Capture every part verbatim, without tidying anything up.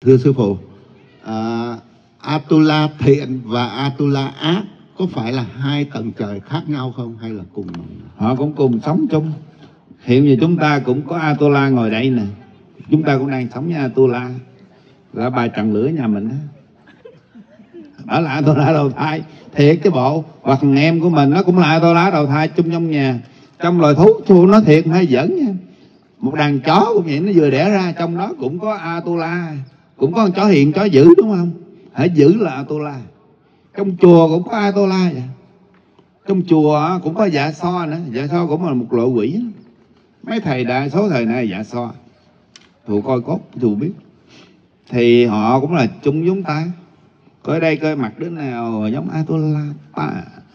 Thưa sư phụ, à, Atula thiện và Atula ác có phải là hai tầng trời khác nhau không, hay là cùng? Họ cũng cùng sống chung. Hiện giờ chúng ta cũng có Atula ngồi đây nè, chúng ta cũng đang sống với Atula, là bài trần lửa nhà mình đó. Đó là Atula đầu thai thiệt chứ bộ. Hoặc thằng em của mình nó cũng là Atula đầu thai chung trong nhà. Trong loài thú thua nó thiệt hay giỡn nha. Một đàn chó cũng vậy, nó vừa đẻ ra trong đó cũng có Atula. Cũng có con chó hiền, chó dữ đúng không? Hãy giữ là Atula. Trong chùa cũng có Atula vậy. Trong chùa cũng có dạ so nữa. Dạ so cũng là một loại quỷ đó. Mấy thầy đa số thời này dạ so, thù coi cốt thù biết. Thì họ cũng là chung giống ta. Coi đây coi mặt đứa nào giống Atula ta.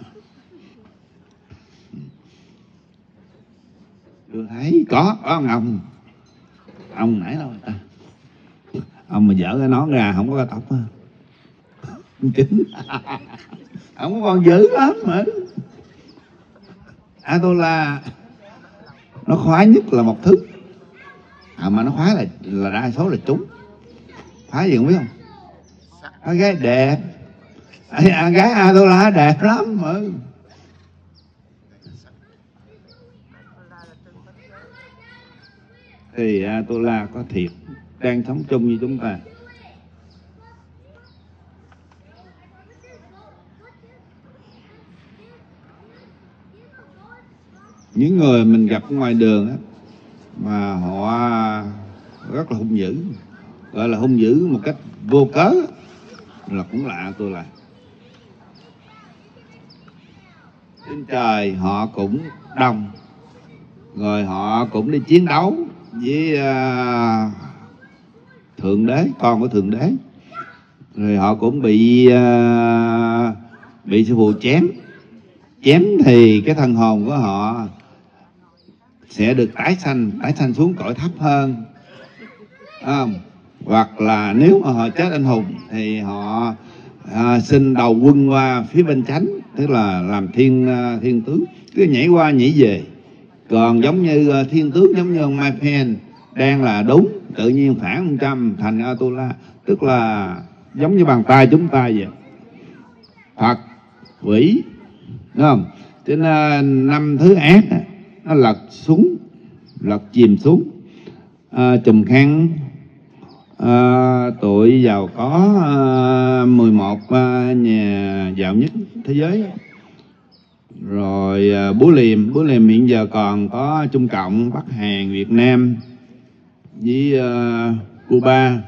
Tôi thấy có, có ông ông ông nãy đâu ta. Ông mà dở cái nón ra không có cái tóc á, chính ông có còn dữ lắm mà. Atula nó khoái nhất là một thứ, à, mà nó khoái là là đa số là chúng. Khoái gì không biết không? Khoái gái đẹp. À, gái Atula đẹp lắm mà. Thì Atula có thiệt đang sống chung như chúng ta. Những người mình gặp ngoài đường á, mà họ rất là hung dữ, gọi là hung dữ một cách vô cớ, là cũng là Atula. Trên trời họ cũng đông, rồi họ cũng đi chiến đấu với uh, Thượng Đế, con của Thượng Đế. Rồi họ cũng bị uh, bị sư phụ chém. Chém thì cái thân hồn của họ sẽ được tái sanh, tái sanh xuống cõi thấp hơn. À, hoặc là nếu mà họ chết anh hùng thì họ à, xin đầu quân qua phía bên chánh, tức là làm thiên uh, thiên tướng, cứ nhảy qua nhảy về. Còn giống như uh, thiên tướng giống như ông Mai Pen đang là đúng, tự nhiên phản một trăm thành Atula, tức là giống như bàn tay chúng ta vậy. Phật, quỷ, đúng không? Cho nên năm thứ ác nó lật xuống, lật chìm xuống. À, Trùm Khăn à, tội giàu có à, mười một à, nhà giàu nhất thế giới. Rồi à, Búa Liềm, Búa Liềm hiện giờ còn có Trung Cộng, Bắc Hàn, Việt Nam với uh, Cuba.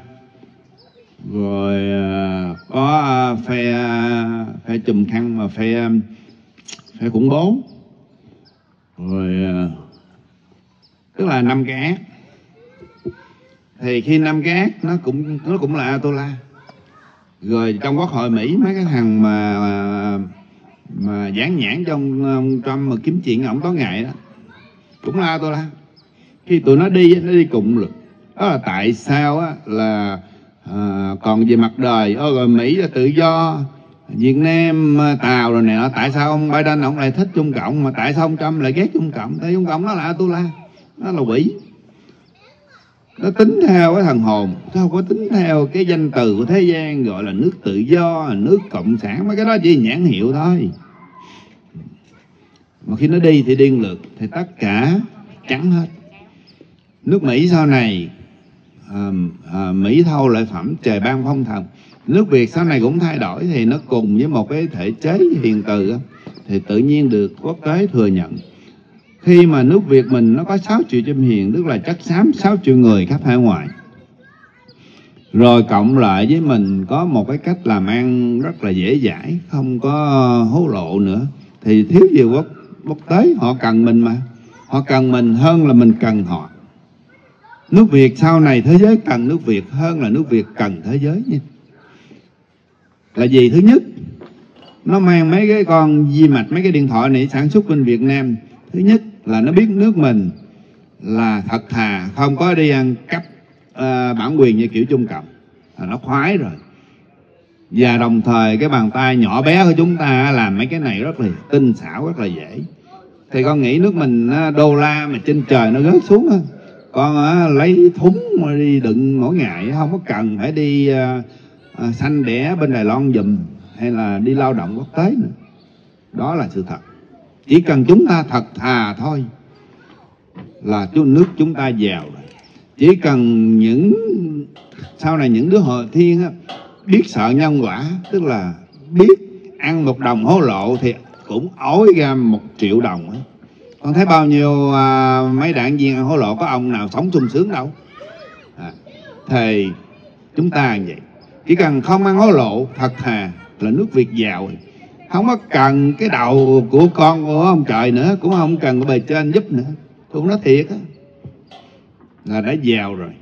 Rồi uh, có uh, phe uh, phe Trùm Khăn mà phe phe khủng bố. Rồi uh, tức là năm cái ác. Thì khi năm cái ác nó cũng nó cũng là Atula. Rồi trong Quốc hội Mỹ mấy cái thằng mà mà dán nhãn trong ông Trump mà kiếm chuyện ổng tối ngày đó cũng là Atula. Khi tụi nó đi nó đi cùng được. Đó là tại sao á, là à, còn về mặt đời ô, rồi Mỹ là tự do, Việt Nam Tàu rồi nè, tại sao ông Biden ông lại thích Trung Cộng, mà tại sao ông Trump lại ghét Trung Cộng? Tại Trung Cộng nó là Atula, nó là quỷ, nó tính theo cái thần hồn, nó không có tính theo cái danh từ của thế gian gọi là nước tự do, nước cộng sản, mấy cái đó chỉ nhãn hiệu thôi. Mà khi nó đi thì điên lượt, thì tất cả trắng hết. Nước Mỹ sau này à, à, Mỹ thâu lợi phẩm trời ban phong thần. Nước Việt sau này cũng thay đổi, thì nó cùng với một cái thể chế hiền từ đó, thì tự nhiên được quốc tế thừa nhận. Khi mà nước Việt mình nó có sáu triệu chim hiền, tức là chất xám sáu triệu người khắp hải ngoại, rồi cộng lại với mình có một cái cách làm ăn rất là dễ dãi, không có hối lộ nữa, thì thiếu gì quốc, quốc tế họ cần mình mà. Họ cần mình hơn là mình cần họ. Nước Việt sau này thế giới cần nước Việt hơn là nước Việt cần thế giới nha. Là gì? Thứ nhất, nó mang mấy cái con di mạch, mấy cái điện thoại này sản xuất bên Việt Nam. Thứ nhất là nó biết nước mình là thật thà, không có đi ăn cắp uh, bản quyền như kiểu Trung Cộng, là nó khoái rồi. Và đồng thời cái bàn tay nhỏ bé của chúng ta làm mấy cái này rất là tinh xảo, rất là dễ. Thì con nghĩ nước mình đô la mà trên trời nó rớt xuống, con à, lấy thúng mà đi đựng mỗi ngày, không có cần phải đi à, à, sanh đẻ bên Đài Loan giùm hay là đi lao động quốc tế nữa. Đó là sự thật. Chỉ cần chúng ta thật thà thôi là nước chúng ta giàu rồi. Chỉ cần những sau này những đứa hội thiên á, biết sợ nhân quả, tức là biết ăn một đồng hối lộ thì cũng ối ra một triệu đồng á. Con thấy bao nhiêu à, mấy đảng viên ăn hối lộ có ông nào sống sung sướng đâu. À, thì chúng ta như vậy, chỉ cần không ăn hối lộ thật thà là nước Việt giàu rồi. Không có cần cái đầu của con của ông trời nữa, cũng không cần cái bề trên giúp nữa. Tôi nói thiệt á, là đã giàu rồi.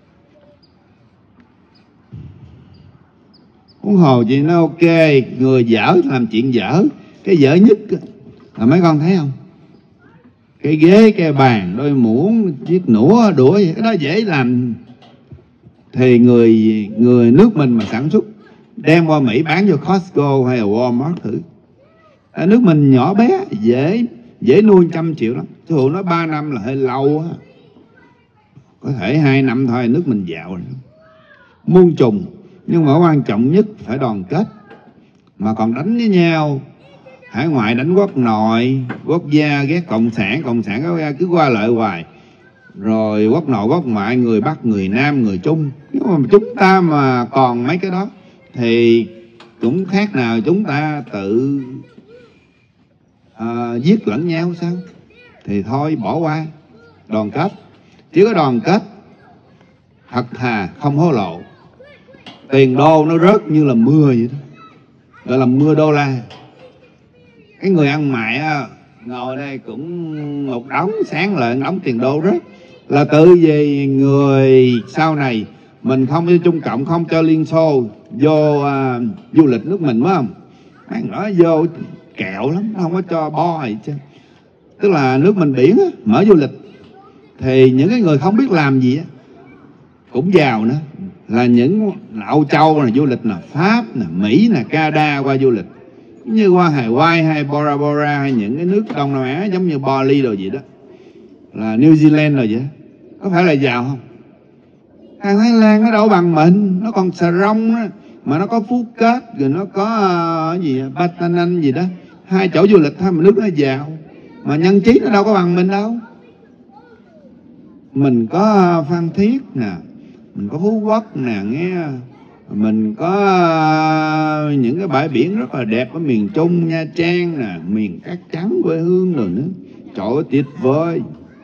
Huống hồ chị nói ok, người dở làm chuyện dở. Cái dở nhất là mấy con thấy không? Cái ghế, cái bàn, đôi muỗng, chiếc nũa, đũa, cái đó dễ làm. Thì người người nước mình mà sản xuất, đem qua Mỹ bán cho Costco hay là Walmart thử. Ở nước mình nhỏ bé, dễ dễ nuôi trăm triệu lắm. Thường nói ba năm là hơi lâu á. Có thể hai năm thôi, nước mình giàu rồi. Muôn trùng, nhưng mà quan trọng nhất phải đoàn kết. Mà còn đánh với nhau, hải ngoại đánh quốc nội, quốc gia ghét cộng sản, cộng sản quốc gia cứ qua lại hoài. Rồi quốc nội quốc ngoại, người Bắc, người Nam, người Trung. Nếu mà chúng ta mà còn mấy cái đó thì cũng khác nào chúng ta tự à, giết lẫn nhau sao? Thì thôi bỏ qua. Đoàn kết, chỉ có đoàn kết thật thà, không hối lộ, tiền đô nó rớt như là mưa vậy đó, gọi là mưa đô la. Cái người ăn mại á, ngồi đây cũng một đống, sáng lại đóng tiền đô rớt. Là tự vì người sau này mình không cho Trung Cộng, không cho Liên Xô vô uh, du lịch nước mình, phải không? Mấy nói vô kẹo lắm, không có cho bo gì chứ. Tức là nước mình biển á, mở du lịch thì những cái người không biết làm gì á cũng giàu nữa. Là những Âu Châu là du lịch, là Pháp, là Mỹ, là Canada qua du lịch, như qua Hawaii hay Bora Bora hay những cái nước Đông Nam Á giống như Bali rồi gì đó, là New Zealand rồi vậy đó. Có phải là giàu không? Thằng Thái Lan nó đâu bằng mình, nó còn Sà Rông đó, mà nó có Phuket, rồi nó có uh, gì Batanan gì đó, hai chỗ du lịch thôi mà nước nó giàu. Mà nhân trí nó đâu có bằng mình đâu. Mình có uh, Phan Thiết nè, mình có Phú Quốc nè, nghe, mình có uh, những cái bãi biển rất là đẹp ở miền Trung, Nha Trang nè, miền Cát Trắng quê hương rồi nữa. Trời ơi tuyệt vời.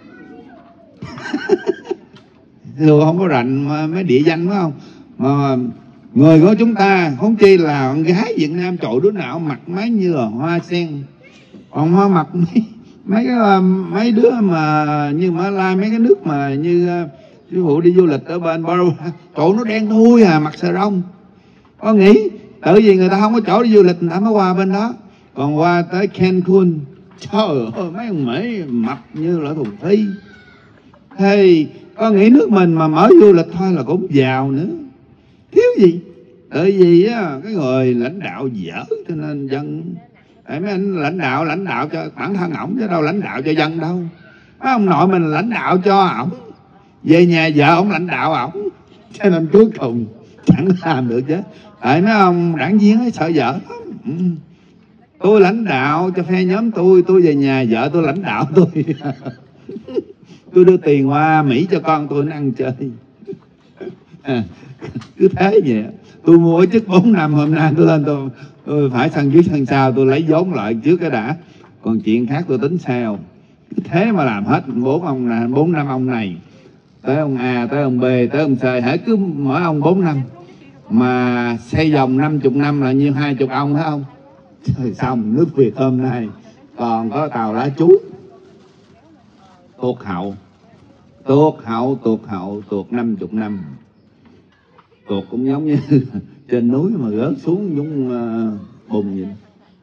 Thường không có rành mấy địa danh phải không? Mà người của chúng ta không chi là con gái Việt Nam, trời đứa nào mặc mấy như là hoa sen, còn hoa mặc mấy mấy cái mấy đứa mà như Mã Lai, mấy cái nước mà như sư phụ đi du lịch ở bên Bora, trời nó đen thui à, mặc xà rông. Có nghĩ tự vì người ta không có chỗ đi du lịch người ta mới qua bên đó. Còn qua tới Cancun, trời ơi mấy ông Mỹ mập như là thùng phi. Thì có nghĩ nước mình mà mở du lịch thôi là cũng giàu nữa, thiếu gì. Tại vì á, cái người lãnh đạo dở cho nên dân. Tại mấy anh lãnh đạo lãnh đạo cho bản thân ổng chứ đâu lãnh đạo cho dân đâu. Mấy ông nội mình lãnh đạo cho ổng, về nhà vợ ổng lãnh đạo ổng, cho nên cuối cùng chẳng làm được chứ. Tại mấy ông đảng viên ấy sợ vợ lắm. Ừ. Tôi lãnh đạo cho phe nhóm tôi, tôi về nhà vợ tôi lãnh đạo tôi. Tôi đưa tiền qua Mỹ cho con tôi nó ăn chơi. À, cứ thế vậy. Tôi mua chức bốn năm, hôm nay tôi lên tôi, tôi phải sân trước sân sau, tôi lấy vốn lại trước cái đã, còn chuyện khác tôi tính sau. Cứ thế mà làm hết bốn ông này, bốn năm ông này, tới ông A, tới ông B, tới ông C, hãy cứ mỗi ông bốn năm mà xây vòng năm chục năm là như hai chục ông, thấy không? Rồi xong nước Việt hôm nay còn có tàu lá chuối tuột hậu, tuột hậu, tuột hậu, tuột năm chục năm. Tuột cũng giống như trên núi mà rớt xuống giống uh, bùn vậy.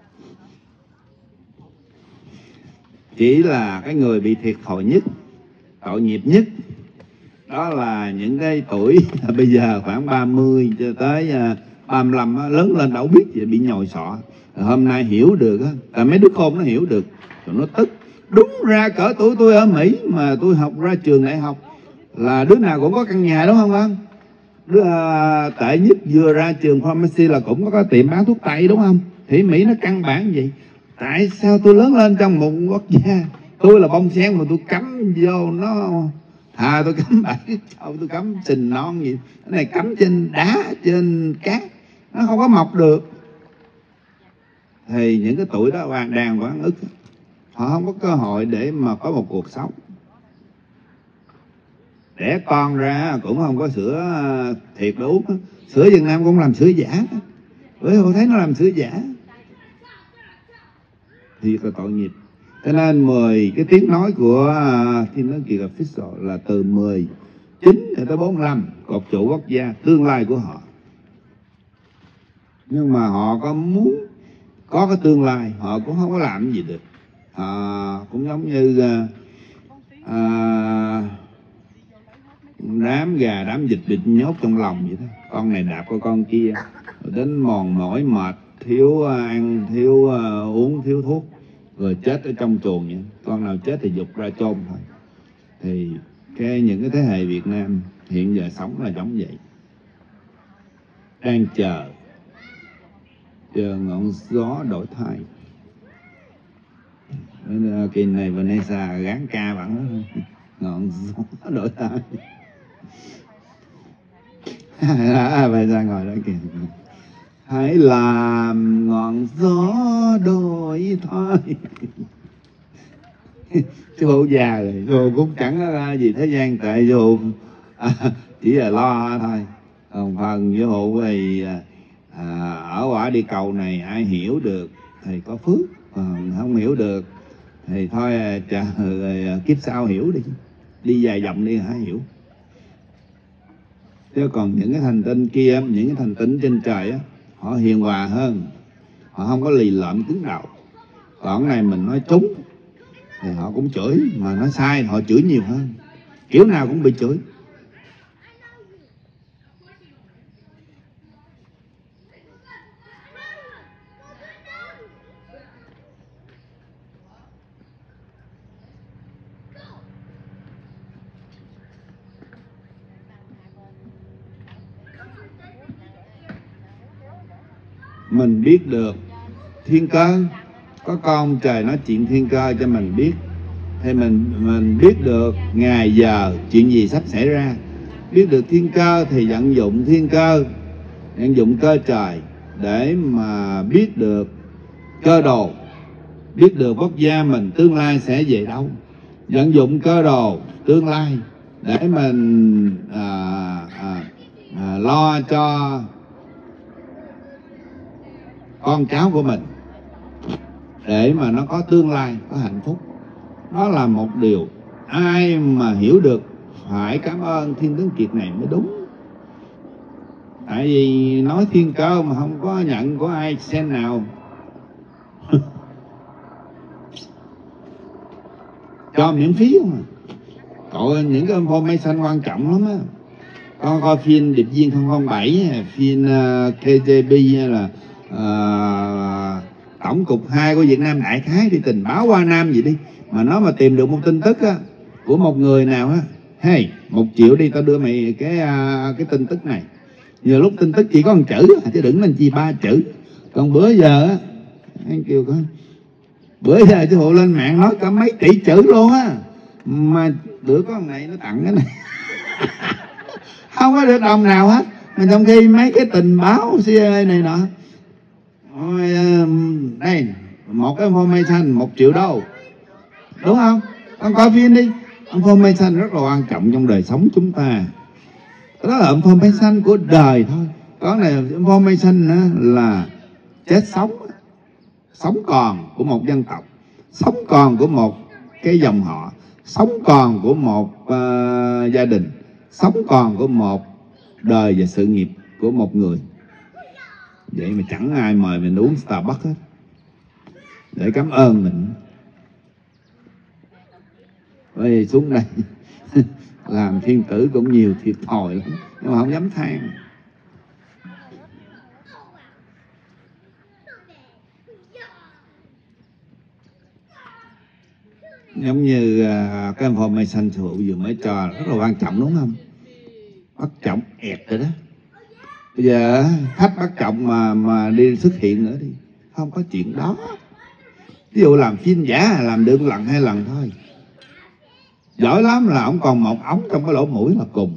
Chỉ là cái người bị thiệt thòi nhất, tội nghiệp nhất, đó là những cái tuổi bây giờ khoảng ba mươi cho tới uh, ba mươi lăm, lớn lên đâu biết gì, bị nhồi sọ. Hôm nay hiểu được á, tại mấy đứa khôn nó hiểu được, rồi nó tức. Đúng ra cỡ tuổi tôi ở Mỹ mà tôi học ra trường đại học là đứa nào cũng có căn nhà đúng không anh? Đứa à, tệ nhất vừa ra trường pharmacy là cũng có, có tiệm bán thuốc tây đúng không? Thì Mỹ nó căn bản vậy. Tại sao tôi lớn lên trong một quốc gia, tôi là bông sen mà tôi cắm vô nó, thà tôi cắm bẫy sao tôi cắm sình non gì, cái này cắm trên đá trên cát nó không có mọc được. Thì những cái tuổi đó hoàn đàn oan ức, họ không có cơ hội để mà có một cuộc sống. Đẻ con ra cũng không có sữa thiệt để uống, sữa Việt Nam cũng làm sữa giả, bởi họ thấy nó làm sữa giả thì là tội nghiệp. Cho nên mười cái tiếng nói của Thiên Tấn Kiệt Official là từ mười chín tới bốn mươi lăm cột trụ quốc gia, tương lai của họ. Nhưng mà họ có muốn có cái tương lai, họ cũng không có làm gì được. Họ cũng giống như à, à, đám gà đám vịt bị nhốt trong lòng vậy đó. Con này đạp qua con kia, rồi đến mòn mỏi mệt, thiếu ăn, thiếu uh, uống, thiếu thuốc, rồi chết ở trong chuồng vậy. Con nào chết thì dục ra chôn thôi. Thì cái những cái thế hệ Việt Nam hiện giờ sống là giống vậy, đang chờ chờ ngọn gió đổi thay. Kỳ này Vanessa gán ca bạn đó, ngọn gió đổi thay. À, Vanessa ngồi đó kìa. Hãy làm ngọn gió đổi thay. Chú Hữu già rồi, chú cũng chẳng có gì thế gian, tại chú à, chỉ là lo thôi. Còn phần chú Hữu thì à, ở quả đi cầu này ai hiểu được thì có phước, còn không hiểu được thì thôi chờ rồi kiếp sau hiểu đi, đi dài dòng đi hả hiểu. Chứ còn những cái thành tinh kia, những cái thành tinh trên trời á, họ hiền hòa hơn, họ không có lì lợm cứng đầu. Còn này mình nói trúng thì họ cũng chửi, mà nói sai họ chửi nhiều hơn, kiểu nào cũng bị chửi. Mình biết được thiên cơ, có con trời nói chuyện thiên cơ cho mình biết, thì mình mình biết được ngày giờ chuyện gì sắp xảy ra. Biết được thiên cơ thì vận dụng thiên cơ, vận dụng cơ trời để mà biết được cơ đồ, biết được quốc gia mình tương lai sẽ về đâu. Vận dụng cơ đồ tương lai để mình à, à, à, lo cho con cháu của mình, để mà nó có tương lai, có hạnh phúc. Đó là một điều ai mà hiểu được phải cảm ơn Thiên Tấn Kiệt này mới đúng. Tại vì nói thiên cơ mà không có nhận của ai sen nào. Cho miễn phí không à. Cậu những cái information quan trọng lắm á. Con coi phim Điệp viên không không bảy, phim uh, K G B hay là uh, Tổng cục hai của Việt Nam đại khái đi tình báo qua Nam gì đi, mà nó mà tìm được một tin tức á, của một người nào á, hey, một triệu đi tao đưa mày cái uh, cái tin tức này. Nhiều lúc tin tức chỉ có một chữ chứ đừng nên chi ba chữ. Còn bữa giờ á, anh kêu con, bữa giờ chứ hộ lên mạng nói cả mấy tỷ chữ luôn á, mà bữa có con này nó tặng cái này không có được đồng nào hết. Mà trong khi mấy cái tình báo C I A này nọ, đây một cái information một triệu đô, đúng không? Con coi phim đi, information rất là quan trọng trong đời sống chúng ta. Đó là information của đời thôi. Có này information là chết sống, sống còn của một dân tộc, sống còn của một cái dòng họ, sống còn của một uh, gia đình, sống còn của một đời và sự nghiệp của một người. Vậy mà chẳng ai mời mình uống Starbucks hết để cảm ơn mình. Bởi vì xuống đây làm thiên tử cũng nhiều thiệt thòi lắm, nhưng mà không dám than. Giống như uh, cái information sư phụ vừa mới cho rất là quan trọng đúng không? Bắt trọng ẹt rồi đó. Bây giờ khách bắt trọng mà mà đi xuất hiện nữa đi, không có chuyện đó. Ví dụ làm phim giả làm được lần hai lần thôi, giỏi lắm là ông còn một ống trong cái lỗ mũi là cùng.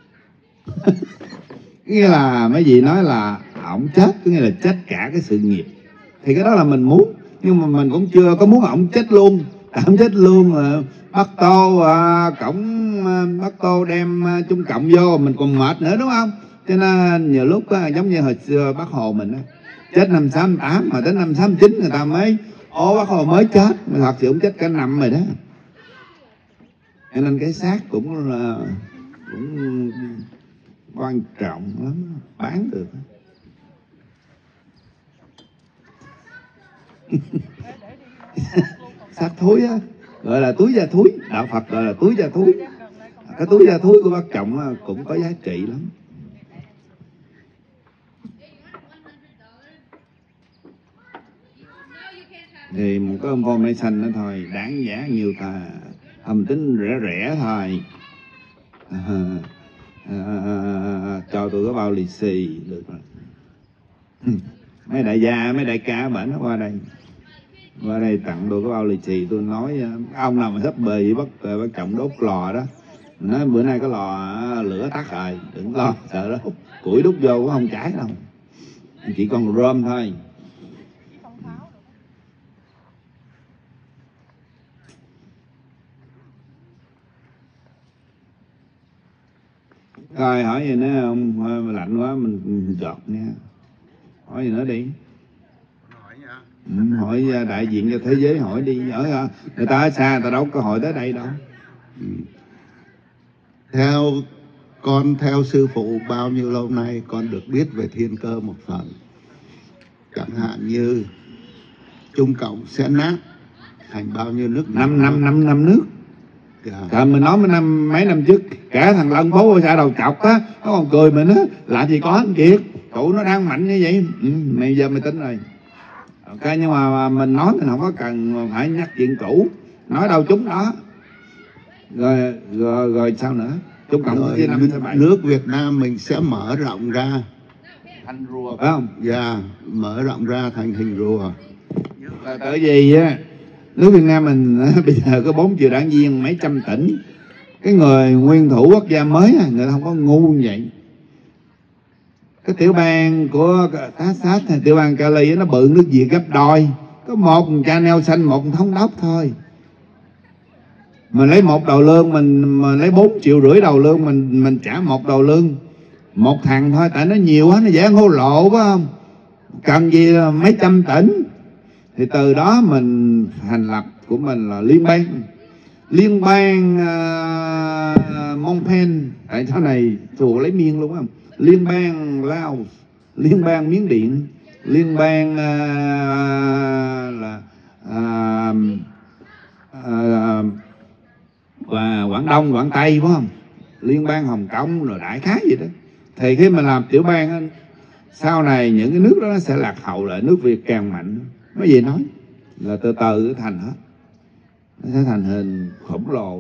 Nghĩa là mấy vị nói là ổng chết, có nghĩa là chết cả cái sự nghiệp. Thì cái đó là mình muốn, nhưng mà mình cũng chưa có muốn ổng chết luôn. Ổng chết luôn mà bắt tô à, cổng à, bắt tô đem à, trung cộng vô mình còn mệt nữa đúng không? Cho nên nhiều lúc á, giống như hồi xưa Bác Hồ mình á, chết năm sáu tám mà đến năm sáu chín người ta mới ồ Bác Hồ mới chết, mà thật sự cũng chết cả năm rồi đó. Cho nên cái xác cũng là cũng quan trọng lắm, bán được. Xác thúi á, gọi là túi da thúi, đạo Phật gọi là túi da thúi. Cái túi da thúi của bác Trọng cũng có giá trị lắm. Thì một cái information đó thôi, đáng giá nhiều thà, thầm tính rẻ rẻ thôi. À, à, à, cho tôi có bao lì xì được rồi. Mấy đại gia, mấy đại ca bệnh nó qua đây, qua đây tặng tôi có bao lì xì. Tôi nói ông nào mà sắp bề bắt bắt Trọng đốt lò đó, mình nói bữa nay có lò lửa tắt rồi, đừng lo sợ đó, củi đút vô cũng không cháy đâu, chỉ còn rơm thôi. Rồi hỏi gì nữa không? Lạnh quá mình giọt nha. Hỏi gì nữa đi. Ừ, hỏi đại diện cho thế giới hỏi đi. Hỏi người ta ở xa người ta đâu có cơ hội tới đây đâu. Ừ. Theo con theo sư phụ bao nhiêu lâu nay con được biết về thiên cơ một phần. Chẳng hạn như Trung Cộng sẽ nát thành bao nhiêu nước? Năm năm năm năm nước. Trời mình nói mấy năm mấy năm trước cả thằng Lân phố ở xã Đầu Chọc á, nó còn cười mình á, làm gì có anh Kiệt, tụi nó đang mạnh như vậy. Ừ, mày giờ mày tính rồi. Ok, nhưng mà mình nói mình không có cần phải nhắc chuyện cũ, nói đâu chúng đó. Rồi rồi, rồi sao nữa? Trung Cộng rồi, năm nước Việt Nam mình sẽ mở rộng ra thành rùa phải không? Dạ, yeah, mở rộng ra thành hình rùa. Là tại vì á, nước Việt Nam mình bây giờ có bốn triệu đảng viên, mấy trăm tỉnh. Cái người nguyên thủ quốc gia mới người ta không có ngu như vậy. Cái tiểu bang của Tá Sát hay tiểu bang Cali nó bự nước Việt gấp đôi, có một channel xanh, một thống đốc thôi. Mình lấy một đầu lương, mình, mình lấy bốn triệu rưỡi đầu lương, mình mình trả một đầu lương một thằng thôi, tại nó nhiều quá, nó dễ hô lộ phải không? Cần gì là mấy trăm tỉnh. Thì từ đó mình thành lập của mình là liên bang, liên bang uh, Phnom Penh, tại sau này chùa lấy miên luôn không? Liên bang Lao, liên bang Miến Điện, liên bang uh, là uh, uh, và Quảng Đông, Quảng Tây phải không? Liên bang Hồng Kông rồi đại khái gì đó. Thì khi mà làm tiểu bang sau này những cái nước đó nó sẽ lạc hậu lại, nước Việt càng mạnh. Mấy gì nói là từ từ nó thành hết, nó sẽ thành hình khổng lồ.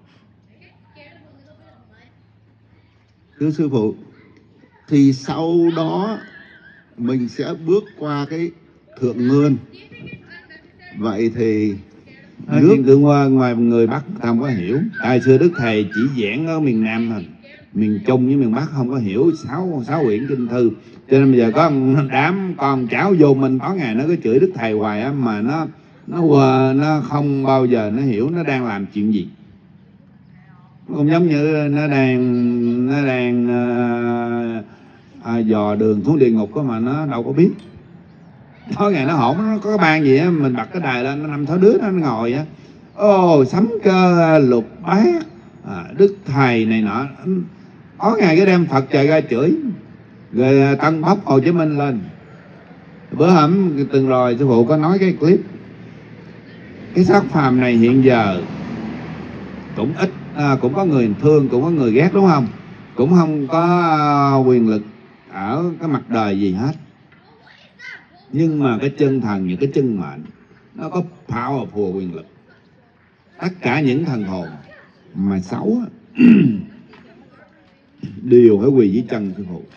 Thưa sư phụ, thì sau đó mình sẽ bước qua cái thượng nguồn. Vậy thì nói nước thượng nguồn ngoài người Bắc không có hiểu. Tại xưa Đức Thầy chỉ giảng ở miền Nam thôi, miền Trung với miền Bắc không có hiểu sáu sáu quyển kinh thư. Cho nên bây giờ có đám con cháu vô mình có ngày nó cứ chửi Đức Thầy hoài á, mà nó nó nó không bao giờ nó hiểu nó đang làm chuyện gì. Cũng giống như nó đang nó đang à, à, dò đường xuống địa ngục đó mà nó đâu có biết. Có ngày nó hổn, nó có cái ban gì á, mình bật cái đài lên, nó năm sáu đứa nó ngồi á, ô sấm cơ lục bát à, Đức Thầy này nọ. Có ngày cái đem Phật trời ra chửi, rồi tân bốc Hồ Chí Minh lên. Bữa hổm từng rồi sư phụ có nói cái clip, cái xác phàm này hiện giờ cũng ít, à, cũng có người thương, cũng có người ghét đúng không? Cũng không có quyền lực ở cái mặt đời gì hết. Nhưng mà cái chân thần, những cái chân mệnh nó có powerful quyền lực. tất cả những thần hồn mà xấu đều phải quỳ dưới chân sư phụ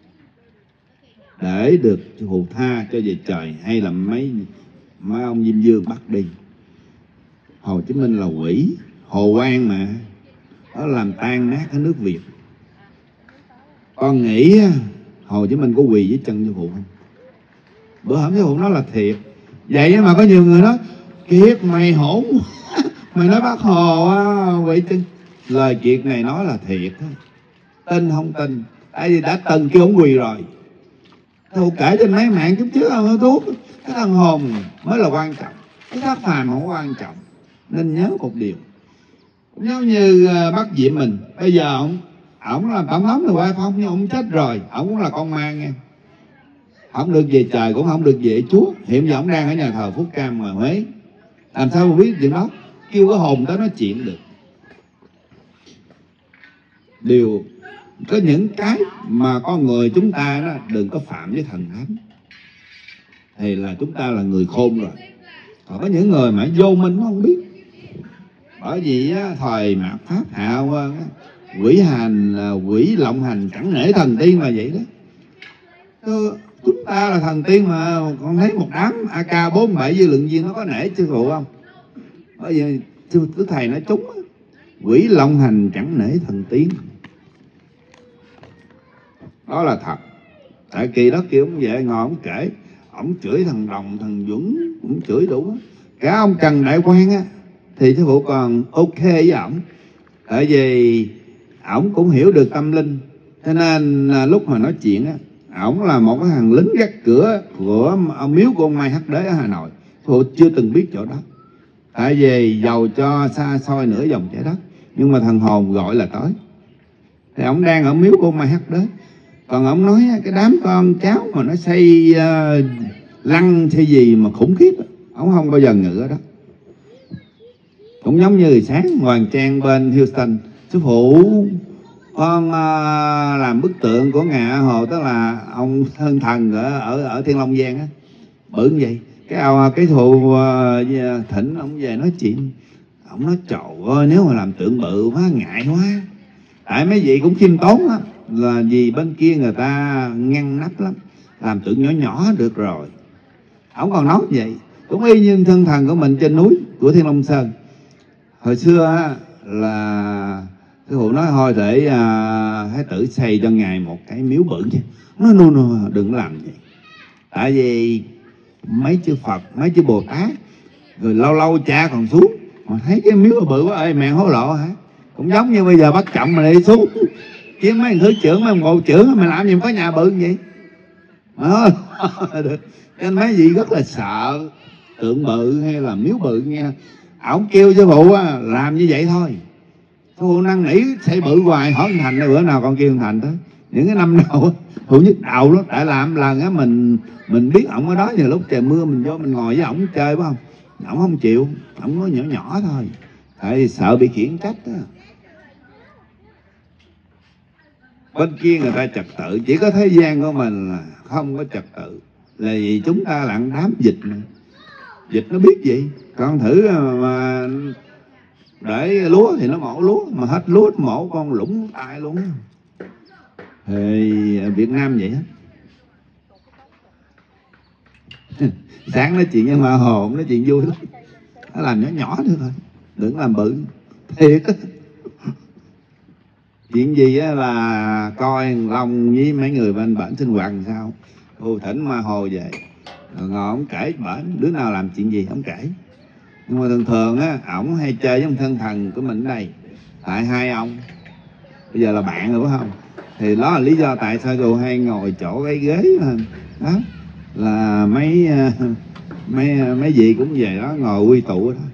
để được sư phụ tha cho về trời, hay là mấy mấy ông Diêm Dương bắt đi. Hồ Chí Minh là quỷ, Hồ Quang mà nó làm tan nát cái nước Việt. Con nghĩ Hồ Chí Minh có quỳ dưới chân sư phụ không? Bữa hổm sư phụ nói là thiệt. Vậy mà có nhiều người nói kiệt mày hỗn mày nói bác Hồ á, quỳ chân. Lời Kiệt này nói là thiệt, tin không tin, tại vì đã từng kêu ông quỳ rồi. Tôi kể trên mấy mạng chút trước không thuốc, cái thằng hồn mới là quan trọng, cái thác phàm không quan trọng. Nên nhớ một điều, cũng giống như bác Diệm mình, bây giờ ông ổng làm tổng thống rồi quay phong, nhưng ông chết rồi, ổng cũng là con ma nghe. Không được về trời cũng không được về Chúa. Hiện giờ ông đang ở nhà thờ Phúc Cam ngoài Huế, làm sao mà biết chuyện đó, kêu cái hồn tới nói chuyện được. Điều có những cái mà con người chúng ta đó đừng có phạm với thần thánh thì là chúng ta là người khôn rồi. Còn có những người mà vô minh nó không biết. Bởi vì á, thời mạt Pháp hạ quân á, quỷ hành quỷ lộng hành chẳng nể thần tiên là vậy đó. Chứ chúng ta là thần tiên mà còn thấy một đám A K bốn bảy dư lượng viên nó có nể sư phụ không? Bởi vì sư thầy nói trúng á, quỷ lộng hành chẳng nể thần tiên. Đó là thật. Tại kỳ đó kia ông về ngồi ông kể, ông chửi thằng Đồng, thằng Dũng, ông chửi đủ. Cả ông Trần Đại Quang á thì sư phụ còn ok với ổng, tại vì ổng cũng hiểu được tâm linh, cho nên là lúc mà nói chuyện á, ổng là một cái thằng lính gác cửa của miếu của ông Mai Hắc Đế ở Hà Nội. Sư phụ chưa từng biết chỗ đó, tại vì giàu cho xa xôi nửa vòng trái đất, nhưng mà thằng hồn gọi là tới. Thì ổng đang ở miếu của ông Mai Hắc Đế. Còn ông nói cái đám con cháu mà nó xây uh, lăng xây gì mà khủng khiếp, ông không bao giờ ngự ở đó. Cũng giống như sáng Hoàng Trang bên Houston, sư phụ con uh, làm bức tượng của Ngài Hồ, tức là ông thân thần ở ở, ở Thiên Long Giang á, bự như vậy. Cái uh, cái thụ uh, thỉnh ông về nói chuyện, ông nói trời ơi nếu mà làm tượng bự quá ngại quá, tại mấy vị cũng khiêm tốn á, là vì bên kia người ta ngăn nắp lắm, làm tượng nhỏ nhỏ được rồi. Ông còn nói vậy, cũng y như thân thần của mình trên núi của Thiên Long Sơn. Hồi xưa á, là sư phụ nói thôi để à, Thái tử xây cho ngài một cái miếu bự chứ. Nó no, no, đừng làm vậy. Tại vì mấy chư Phật, mấy chư Bồ Tát, rồi lâu lâu cha còn xuống mà thấy cái miếu bự quá, ơi mẹ hối lộ hả? Cũng giống như bây giờ bắt chậm mà đi xuống kiếm mấy thứ trưởng, mấy ngộ trưởng, mà làm gì mà có nhà bự vậy? Đó. Cho nên mấy vị rất là sợ tượng bự hay là miếu bự nghe. Ổng kêu sư phụ á, làm như vậy thôi. Sư phụ năn nỉ xây bự hoài, hỏi thành bữa nào con kêu thành tới. Những cái năm đầu phụ nhức đầu lắm, tại làm lần á mình mình biết ổng ở đó, nhiều lúc trời mưa mình vô mình ngồi với ổng chơi phải không? Ổng không chịu, ổng nói nhỏ nhỏ thôi, tại vì sợ bị khiển trách á. Bên kia người ta trật tự, chỉ có thế gian của mình là không có trật tự, là vì chúng ta là đám dịch mà. Dịch nó biết gì, con thử mà để lúa thì nó mổ lúa, mà hết lúa nó mổ con lũng tay luôn. Thì Việt Nam vậy á. Sáng nói chuyện với Ma Hồ, nói chuyện vui lắm, nó làm nhỏ nhỏ nữa thôi, đừng làm bự. Thiệt á. Chuyện gì á là coi Long với mấy người bên bển sinh hoạt làm sao. Cô thỉnh Ma Hồ về, rồi ngồi ông kể bển, đứa nào làm chuyện gì ông kể. Nhưng mà thường thường á, ổng hay chơi với ông thân thần của mình ở đây. Tại hai ông bây giờ là bạn rồi phải không? Thì đó là lý do tại sao cô hay ngồi chỗ cái ghế đó. Là mấy mấy mấy vị cũng về đó ngồi quy tụ đó.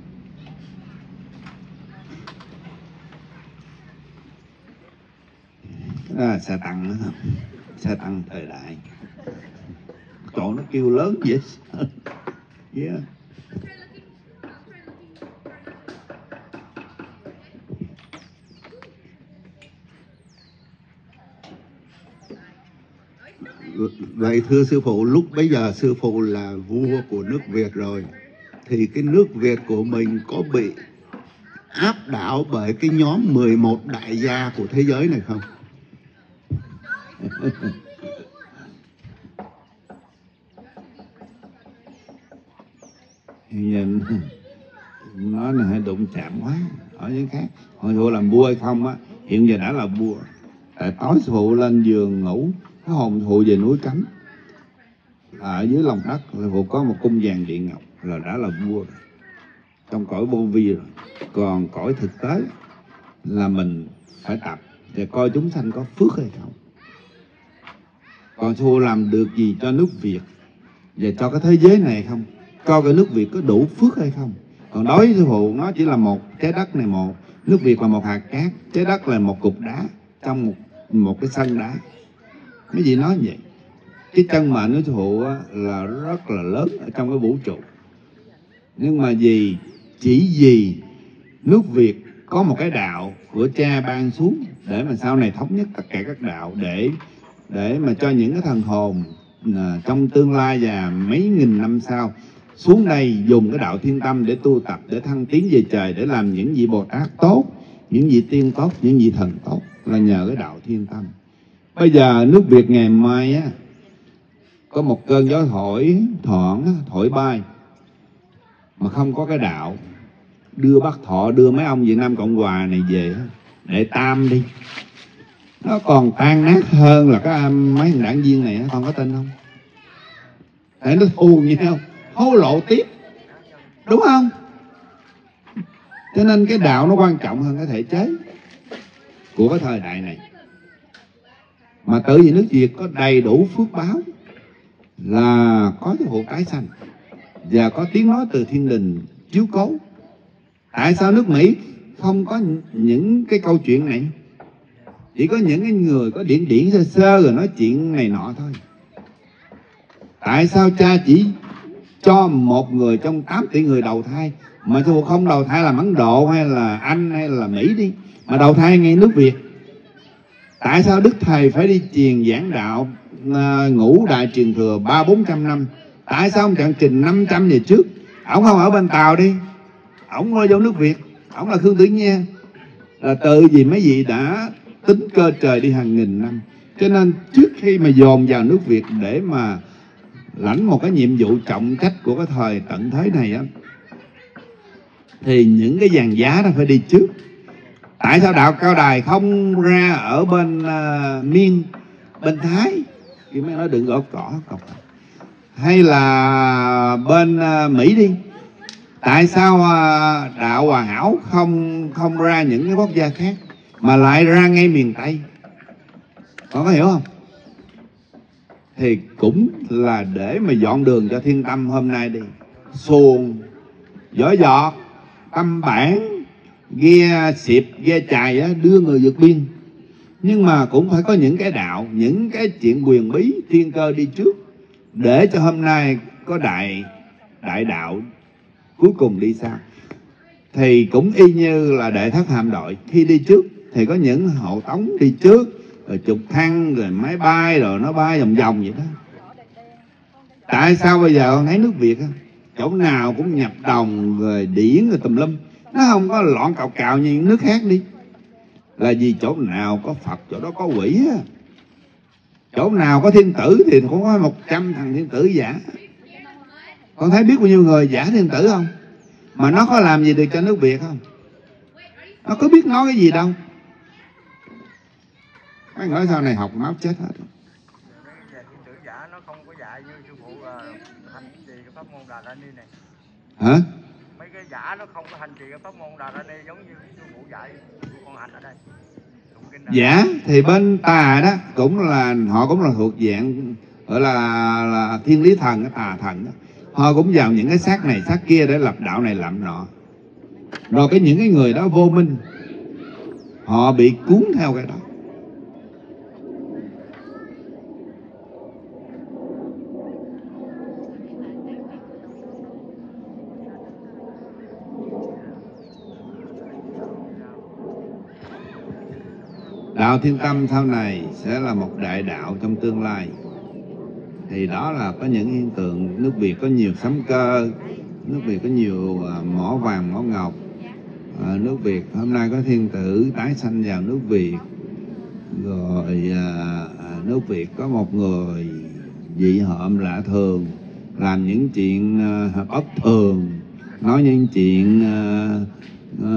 Đó là xe tăng đó, xe tăng thời đại. Chỗ nó kêu lớn vậy. Yeah. Vậy thưa sư phụ, lúc bấy giờ sư phụ là vua của nước Việt rồi, thì cái nước Việt của mình có bị áp đảo bởi cái nhóm mười một đại gia của thế giới này không? Nhìn nói là hơi đụng chạm quá. Ở những khác hồi phụ làm vua hay không á, hiện giờ đã là vua. Tại tối sư phụ lên giường ngủ, cái hồn phụ về núi Cấm, ở dưới lòng đất sư phụ có một cung vàng điện ngọc là đã là vua rồi, trong cõi vô vi rồi. Còn cõi thực tế là mình phải tập để coi chúng sanh có phước hay không. Còn sư phụ làm được gì cho nước Việt và cho cái thế giới này không? Coi cái nước Việt có đủ phước hay không? Còn đối với sư phụ nó chỉ là một trái đất này, một nước Việt là một hạt cát, trái đất là một cục đá trong một một cái sân đá. Mấy gì nói vậy? Cái chân mệnh của sư phụ là rất là lớn ở trong cái vũ trụ. Nhưng mà vì chỉ vì nước Việt có một cái đạo của cha ban xuống để mà sau này thống nhất tất cả các đạo, để để mà cho những cái thần hồn à, trong tương lai và mấy nghìn năm sau xuống đây dùng cái đạo thiên tâm để tu tập, để thăng tiến về trời, để làm những vị Bồ Tát tốt, những vị tiên tốt, những vị thần tốt, là nhờ cái đạo thiên tâm. Bây giờ nước Việt ngày mai á, có một cơn gió thổi thoảng thổi bay mà không có cái đạo đưa Bắc Thọ, đưa mấy ông Việt Nam Cộng Hòa này về để tam đi, nó còn tan nát hơn là cái mấy thằng đảng viên này. Con có tin không? Để nó thù nhau, hối lộ tiếp, đúng không? Cho nên cái đạo nó quan trọng hơn cái thể chế của cái thời đại này. Mà tự vì nước Việt có đầy đủ phước báo là có cái hộ tái sanh và có tiếng nói từ thiên đình chiếu cố. Tại sao nước Mỹ không có những cái câu chuyện này? Chỉ có những cái người có điển điển sơ sơ rồi nói chuyện này nọ thôi. Tại sao cha chỉ cho một người trong tám tỷ người đầu thai, mà sư phụ không đầu thai làm Ấn Độ hay là Anh hay là Mỹ đi, mà đầu thai ngay nước Việt? Tại sao Đức Thầy phải đi truyền giảng đạo à, ngũ đại truyền thừa ba bốn trăm năm? Tại sao ông chọn trình năm trăm về trước? Ông không ở bên Tàu đi, ông vô nước Việt, ông là Khương Tử Nha. Là tự vì mấy vị đã tính cơ trời đi hàng nghìn năm. Cho nên trước khi mà dồn vào nước Việt để mà lãnh một cái nhiệm vụ trọng trách của cái thời tận thế này á, thì những cái vàng giá nó phải đi trước. Tại sao đạo Cao Đài không ra ở bên uh, Miên, bên Thái, thì mấy nó đừng gõ cỏ cọc, hay là bên uh, Mỹ đi? Tại sao uh, đạo Hòa Hảo không không ra những cái quốc gia khác mà lại ra ngay miền Tây? Con có hiểu không? Thì cũng là để mà dọn đường cho thiên tâm hôm nay đi. Xuồng, vỏ giọt, tâm bản, ghe xịp, ghe chài á, đưa người vượt biên. Nhưng mà cũng phải có những cái đạo, những cái chuyện quyền bí, thiên cơ đi trước, để cho hôm nay có đại đại đạo cuối cùng đi sau. Thì cũng y như là Đệ Thất Hạm Đội, khi đi trước thì có những hộ tống đi trước, rồi trực thăng, rồi máy bay, rồi nó bay vòng vòng vậy đó. Tại sao bây giờ con thấy nước Việt á, chỗ nào cũng nhập đồng, rồi điển, rồi tùm lum, nó không có loạn cào cào như những nước khác đi? Là vì chỗ nào có Phật, chỗ đó có quỷ á. Chỗ nào có thiên tử thì cũng có một trăm thằng thiên tử giả. Con thấy biết bao nhiêu người giả thiên tử không? Mà nó có làm gì được cho nước Việt không? Nó có biết nói cái gì đâu. Mấy người sau này học máu chết hết. Thiên tử giả nó không có dạy như sư phụ hành trì cái pháp môn Đà La Ni này. Hả? Mấy cái giả nó không có hành trì cái pháp môn Đà La Ni giống như sư phụ dạy con hành ở đây. Giả thì bên tà đó cũng là, họ cũng là thuộc dạng gọi là, là thiên lý thần, tà thần đó. Họ cũng vào những cái xác này xác kia để lập đạo này làm nọ. Rồi cái những cái người đó vô minh, họ bị cuốn theo cái đó. Đạo thiên tâm sau này sẽ là một đại đạo trong tương lai. Thì đó là có những hiện tượng nước Việt có nhiều sấm cơ, nước Việt có nhiều mỏ vàng, mỏ ngọc, à, nước Việt. Hôm nay có thiên tử tái sanh vào nước Việt, rồi à, nước Việt có một người dị hợm lạ thường, làm những chuyện à, bất thường, nói những chuyện à, à,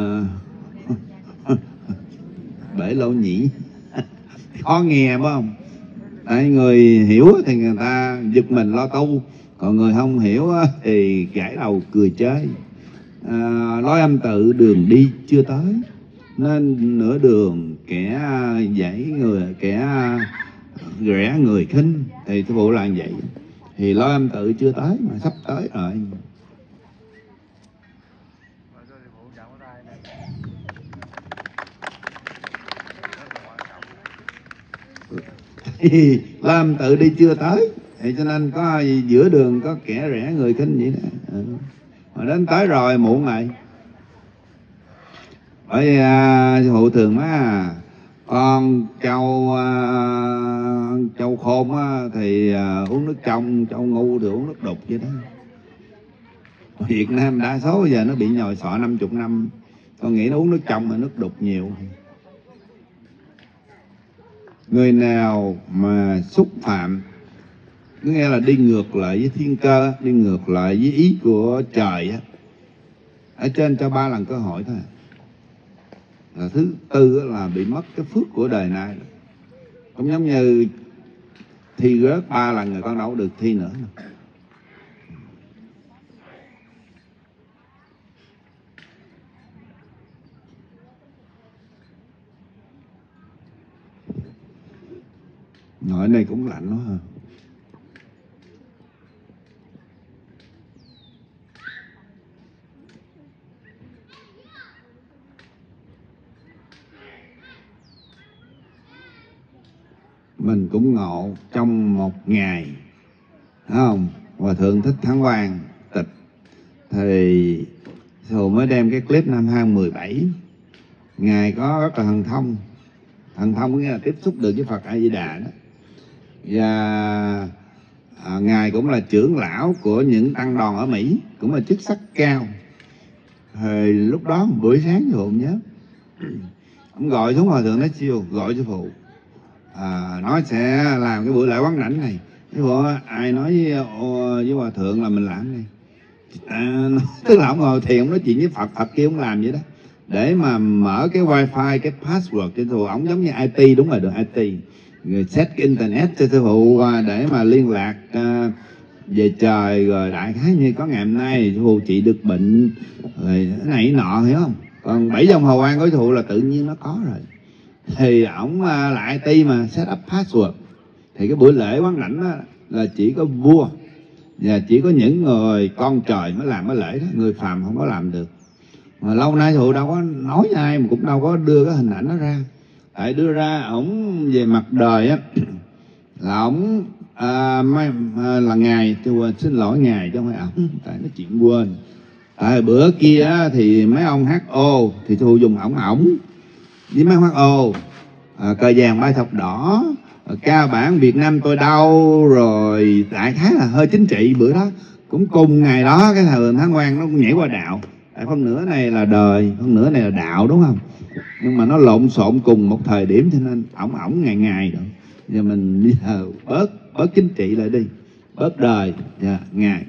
bể lỗ nhĩ khó nghe phải không? Tại người hiểu thì người ta giật mình lo tu, còn người không hiểu thì gãi đầu cười chơi. À, nói âm tự đường đi chưa tới, nên nửa đường kẻ dãy người, kẻ rẽ người khinh, thì sư phụ là như vậy. Thì nói âm tự chưa tới mà sắp tới rồi. Làm tự đi chưa tới, thì cho nên có giữa đường có kẻ rẽ người khinh vậy đó. Ừ. Mà đến tới rồi muộn rồi. Bởi vì à, sư phụ thường á, con châu à, châu khôn á, thì à, uống nước trong, châu ngu thì uống nước đục vậy đó. Việt Nam đa số giờ nó bị nhồi sọ năm chục năm, con nghĩ nó uống nước trong mà nước đục nhiều. Người nào mà xúc phạm, có nghĩa là đi ngược lại với thiên cơ, đi ngược lại với ý của trời á, ở trên cho ba lần cơ hội thôi. Là thứ tư là bị mất cái phước của đời này. Cũng giống như thi rớt ba lần rồi con đâu được thi nữa. Ngồi này cũng lạnh quá ha. Mình cũng ngộ trong một ngày, phải không? Hòa thượng Thích Thắng Quang tịch thì rồi mới đem cái clip năm hai không một bảy. Ngài có rất là thần thông. Thần thông có nghĩa là tiếp xúc được với Phật A Di Đà đó. Và à, Ngài cũng là trưởng lão của những tăng đoàn ở Mỹ, cũng là chức sắc cao. Thì lúc đó buổi sáng sư phụ nhớ, ông gọi xuống Hòa thượng nói chiêu, gọi sư phụ à, nói sẽ làm cái buổi lễ quán đảnh này. Sư phụ ai nói với, với Hòa thượng là mình làm này à, tức là ông ngồi thiền, ông nói chuyện với Phật, Phật kia ông làm vậy đó, để mà mở cái wifi, cái password cho sư phụ. Ông giống như i tê, đúng rồi, được i tê, rồi set cái internet cho sư phụ để mà liên lạc uh, về trời. Rồi đại khái như có ngày hôm nay sư phụ trị được bệnh rồi cái này nọ, hiểu không? Còn bảy dòng hào quang của sư phụ là tự nhiên nó có rồi. Thì ổng uh, là i tê mà set up password. Thì cái buổi lễ quán đảnh đó là chỉ có vua và chỉ có những người con trời mới làm cái lễ đó, người phàm không có làm được. Mà lâu nay sư phụ đâu có nói với ai, mà cũng đâu có đưa cái hình ảnh đó ra. Tại đưa ra ổng về mặt đời á là ổng à, à, là ngài, tôi xin lỗi ngài chứ không phải ổng, tại nói chuyện quên. Tại bữa kia á, thì mấy ông hát ô thì tôi dùng ổng ổng với mấy hát ô à, cờ vàng ba thập đỏ, ca bản Việt Nam tôi đau, rồi đại khái là hơi chính trị. Bữa đó cũng cùng ngày đó cái thời Thắng Quang nó cũng nhảy qua đạo. Tại phân nửa này là đời, phân nửa này là đạo, đúng không? Nhưng mà nó lộn xộn cùng một thời điểm, cho nên ổng ổng ngày ngày rồi. Giờ mình bây giờ bớt bớt chính trị lại đi, bớt đời. Dạ, ngày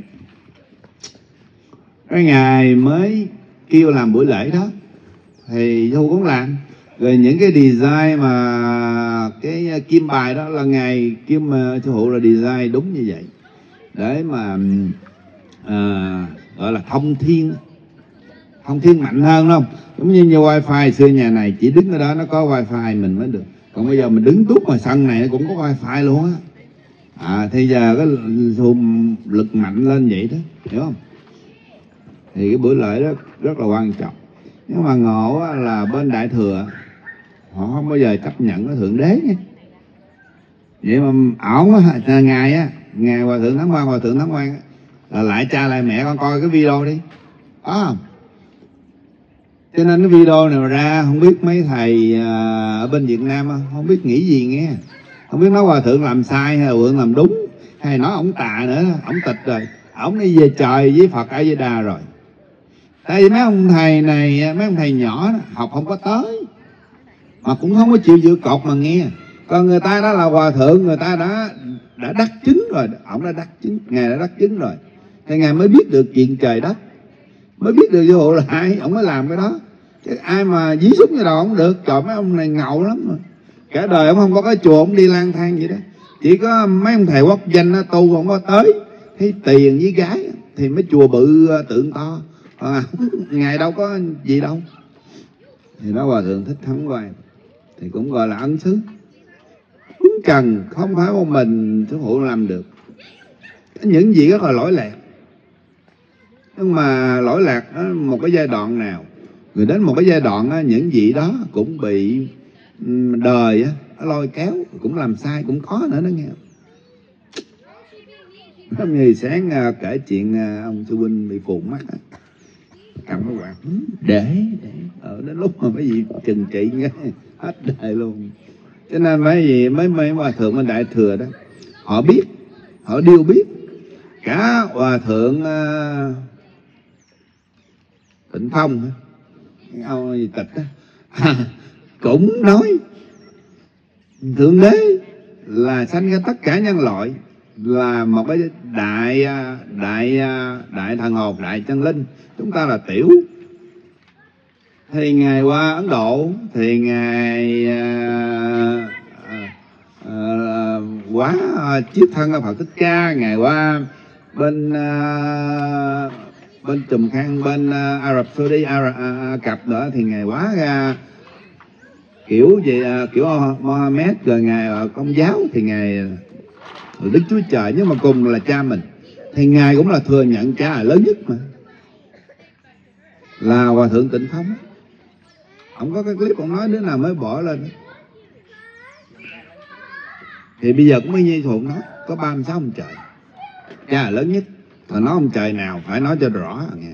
cái ngày mới kêu làm buổi lễ đó thì Thu cũng làm. Rồi những cái design mà cái kim bài đó là ngày kim sư phụ là design đúng như vậy, để mà à, gọi là thông thiên, thông thiên mạnh hơn, đúng không? Giống như, như wifi xưa nhà này chỉ đứng ở đó nó có wifi mình mới được, còn bây giờ mình đứng tút ngoài sân này nó cũng có wifi luôn á. À, thì giờ cái zoom lực mạnh lên vậy đó, hiểu không? Thì cái buổi lễ đó rất là quan trọng. Nhưng mà ngộ là bên Đại Thừa họ không bao giờ chấp nhận cái Thượng Đế nha. Vậy mà ổng á, ngài á, ngài Hòa thượng Thắng Quang, Hòa thượng Thắng Quang là lại cha lại mẹ con coi cái video đi. Đó. Cho nên cái video này ra không biết mấy thầy ở bên Việt Nam không biết nghĩ gì nghe. Không biết nói Hòa thượng làm sai hay là Hòa thượng làm đúng, hay nói ổng tà nữa, ổng tịch rồi, ổng đi về trời với Phật A Di Đà rồi. Tại vì mấy ông thầy này, mấy ông thầy nhỏ đó, học không có tới, mà cũng không có chịu giữ cột mà nghe. Còn người ta đó là hòa thượng, người ta đã đã đắc chứng rồi, ông đã đắc chứng, ngài đã đắc chứng rồi, thì ngài mới biết được chuyện trời đất, mới biết được vô hộ là ai, ông mới làm cái đó. Chứ ai mà dí súng như đầu không được. Trời, mấy ông này ngầu lắm mà. Cả đời ông không có cái chùa, ông đi lang thang vậy đó. Chỉ có mấy ông thầy quốc danh nó tu không có tới, thấy tiền với gái thì mấy chùa bự tượng to, à, ngài đâu có gì đâu. Thì đó Hòa Thượng Thích Thắng Quang thì cũng gọi là ấn xứ. Cúng trần không phải một mình sư phụ làm được, những gì rất là lỗi lạc. Nhưng mà lỗi lạc đó, một cái giai đoạn nào, rồi đến một cái giai đoạn đó, những vị đó cũng bị đời đó, nó lôi kéo, cũng làm sai, cũng khó nữa đó nghe. Hôm nay sáng kể chuyện ông sư huynh bị phù mắt, cầm cái quạt để, để ở đến lúc mà mấy vị trừng trị nghe hết đời luôn. Cho nên mấy vị mấy mấy hòa thượng bên Đại Thừa đó, họ biết, họ đều biết. Cả hòa thượng uh, Tịnh Phong, ông gì tịch đó, à, cũng nói Thượng Đế là sanh ra tất cả nhân loại, là một cái đại đại đại thần hồn, đại chân linh, chúng ta là tiểu. Thì ngài qua Ấn Độ thì ngài à, à, quá chiết thân ở Phật Thích Ca, ngài qua bên à, bên Trùm Khang, bên à, Ả Rập Saudi, Ả à, Cập nữa, thì ngài quá ra kiểu gì à, kiểu Mohammed, rồi ngài Công giáo thì ngài Đức Chúa Trời, nhưng mà cùng là cha mình, thì ngài cũng là thừa nhận cha là lớn nhất mà, là Hòa Thượng Tịnh Phong. Ông có cái clip ông nói đứa nào mới bỏ lên. Thì bây giờ cũng mới như Thuận nói, có ba mươi sáu ông trời, cha là lớn nhất. Mà nói ông trời nào phải nói cho rõ nghe.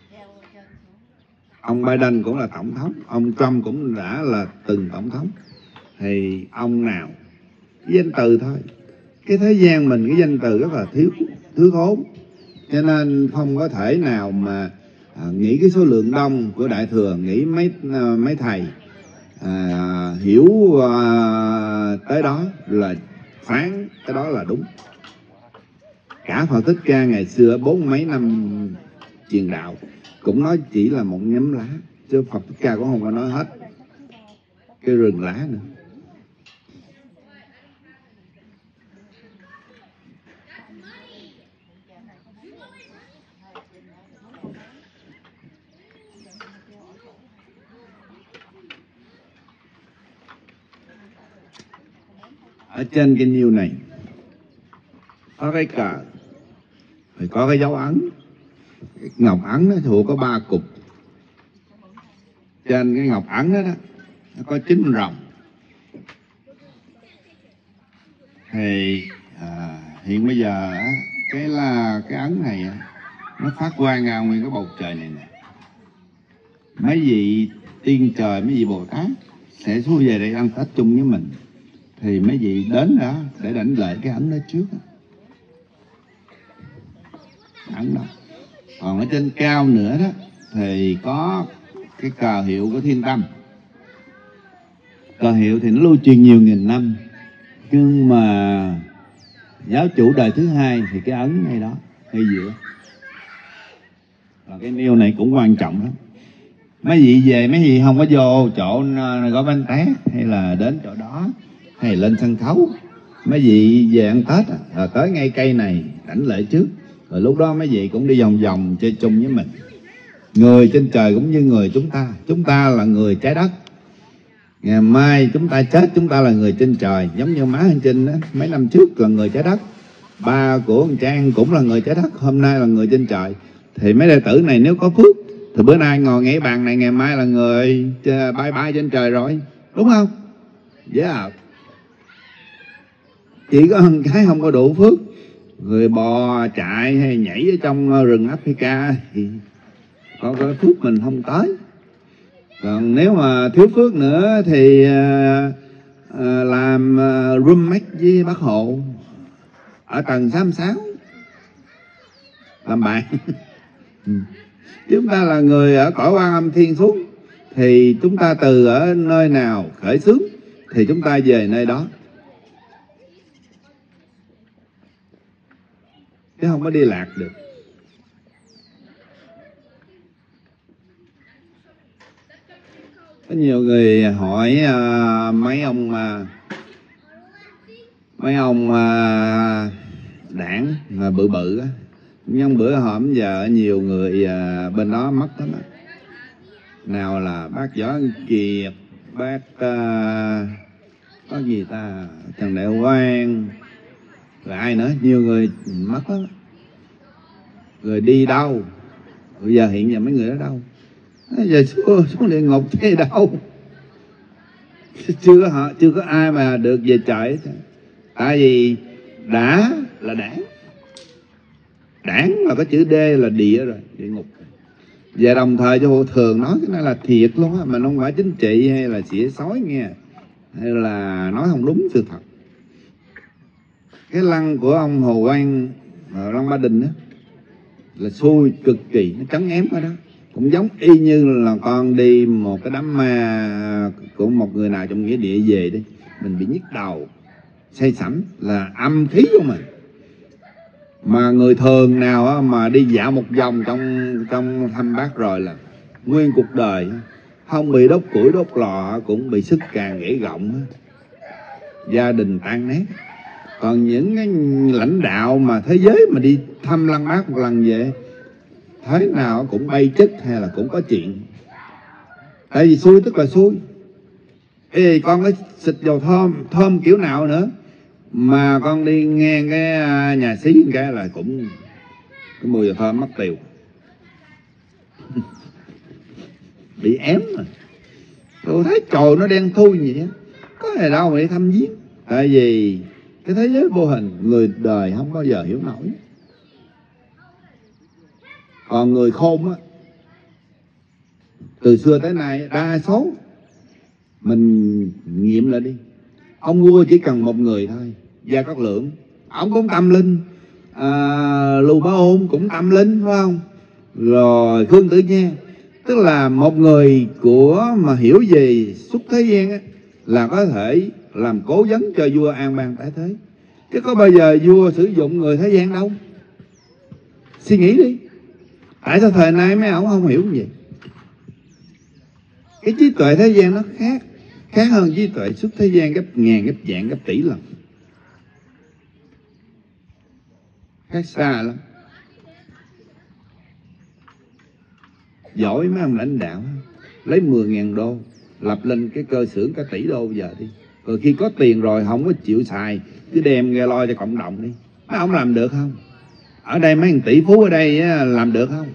Ông Biden cũng là tổng thống, ông Trump cũng đã là từng tổng thống. Thì ông nào, cái danh từ thôi. Cái thế gian mình cái danh từ rất là thiếu, thiếu thốn. Cho nên không có thể nào mà à, nghĩ cái số lượng đông của Đại Thừa, nghĩ mấy mấy thầy à, hiểu à, tới đó là phán cái đó là đúng. Cả Phật Thích Ca ngày xưa bốn mấy năm truyền đạo cũng nói chỉ là một nhánh lá, chứ Phật Thích Ca cũng không có nói hết cái rừng lá nữa. Ở trên cái niêu này có cái cờ, phải có cái dấu ấn. Cái ngọc ấn nó thuộc có ba cục. Trên cái ngọc ấn đó, đó nó có chín rồng. Thì à, hiện bây giờ cái là cái ấn này nó phát quang ra nguyên cái bầu trời này nè. Mấy vị tiên trời, mấy vị Bồ Tát sẽ xuống về đây ăn Tết chung với mình. Thì mấy vị đến đó để đảnh lễ cái ấn đó trước. Ấn đó. Còn ở trên cao nữa đó thì có cái cờ hiệu của Thiên Tâm. Cờ hiệu thì nó lưu truyền nhiều nghìn năm, nhưng mà giáo chủ đời thứ hai thì cái ấn ngay đó, ngay giữa. Và cái nêu này cũng quan trọng lắm. Mấy vị về, mấy vị không có vô chỗ gói bánh tét hay là đến chỗ đó hay lên sân khấu. Mấy vị về ăn Tết rồi tới ngay cây này đảnh lễ trước, rồi lúc đó mấy vị cũng đi vòng vòng chơi chung với mình. Người trên trời cũng như người chúng ta, chúng ta là người trái đất. Ngày mai chúng ta chết, chúng ta là người trên trời. Giống như má anh Trinh đó, mấy năm trước là người trái đất, ba của anh Trang cũng là người trái đất, hôm nay là người trên trời. Thì mấy đệ tử này nếu có phước thì bữa nay ngồi ngay bàn này, ngày mai là người bay bay trên trời rồi, đúng không? Yeah. Chỉ có một cái không có đủ phước, người bò chạy hay nhảy ở trong rừng Africa thì có cái phước mình không tới. Còn nếu mà thiếu phước nữa thì uh, uh, làm uh, roommate với bác Hộ ở tầng sáu mươi sáu làm bạn. Chúng ta là người ở cõi Quan Âm Thiên xuống, thì chúng ta từ ở nơi nào khởi xướng thì chúng ta về nơi đó, chứ không có đi lạc được. Có nhiều người hỏi uh, mấy ông uh, mấy ông uh, đảng mà bự bự á, nhưng bữa hổm giờ nhiều người uh, bên đó mất hết á. Nào là bác Võ Kiệt, bác uh, có gì ta, Trần Đại Quang, rồi ai nữa, nhiều người mất hết. Rồi đi đâu? Bây giờ hiện giờ mấy người đó đâu? Giờ xuống, xuống địa ngục thế đâu? Chưa có họ, chưa có ai mà được về trời. Tại vì đã là đảng, đảng là có chữ D là địa rồi, địa ngục. Và đồng thời cho thường nói cái này là thiệt luôn á, mà không phải chính trị hay là xỉa xói nghe, hay là nói không đúng sự thật. Cái lăng của ông Hồ Quang ở Lăng Ba Đình đó là xui cực kỳ, nó trấn ém ở đó. Cũng giống y như là con đi một cái đám ma của một người nào trong nghĩa địa về đi, mình bị nhức đầu, say sẩm là âm khí của mình. Mà người thường nào mà đi dạo một vòng trong trong thăm bác rồi là nguyên cuộc đời không bị đốt củi đốt lò cũng bị sức càng gãy gọng, gia đình tan nát. Còn những cái lãnh đạo mà thế giới mà đi thăm Lăng Bác một lần về, thế nào cũng bay chất hay là cũng có chuyện. Tại vì xui tức là xui. Ê, con có xịt dầu thơm, thơm kiểu nào nữa, mà con đi nghe cái nhà xí cái là cũng cái mùi dầu thơm mất tiêu. Bị ém rồi. Tôi thấy trời nó đen thui vậy á, có gì đâu mà đi thăm viếng. Tại vì cái thế giới vô hình, người đời không bao giờ hiểu nổi. Còn người khôn á, từ xưa tới nay đa số mình nghiệm lại đi, ông vua chỉ cần một người thôi, Gia Cát Lượng, ông cũng tâm linh, à, Lưu Bá Ôn cũng tâm linh, phải không? Rồi Khương Tử Nha, tức là một người của mà hiểu về xuất thế gian á, là có thể làm cố vấn cho vua an bang tại thế. Chứ có bao giờ vua sử dụng người thế gian đâu. Suy nghĩ đi, tại sao thời nay mấy ông không hiểu như vậy? Cái trí tuệ thế gian nó khác, khác hơn trí tuệ xuất thế gian gấp ngàn, gấp vạn, gấp tỷ lần. Khác xa lắm. Giỏi mấy ông lãnh đạo, lấy mười ngàn đô lập lên cái cơ xưởng cả tỷ đô giờ đi. Rồi khi có tiền rồi không có chịu xài, cứ đem ra lo cho cộng đồng đi. Mấy ông làm được không? Ở đây mấy tỷ phú ở đây làm được không?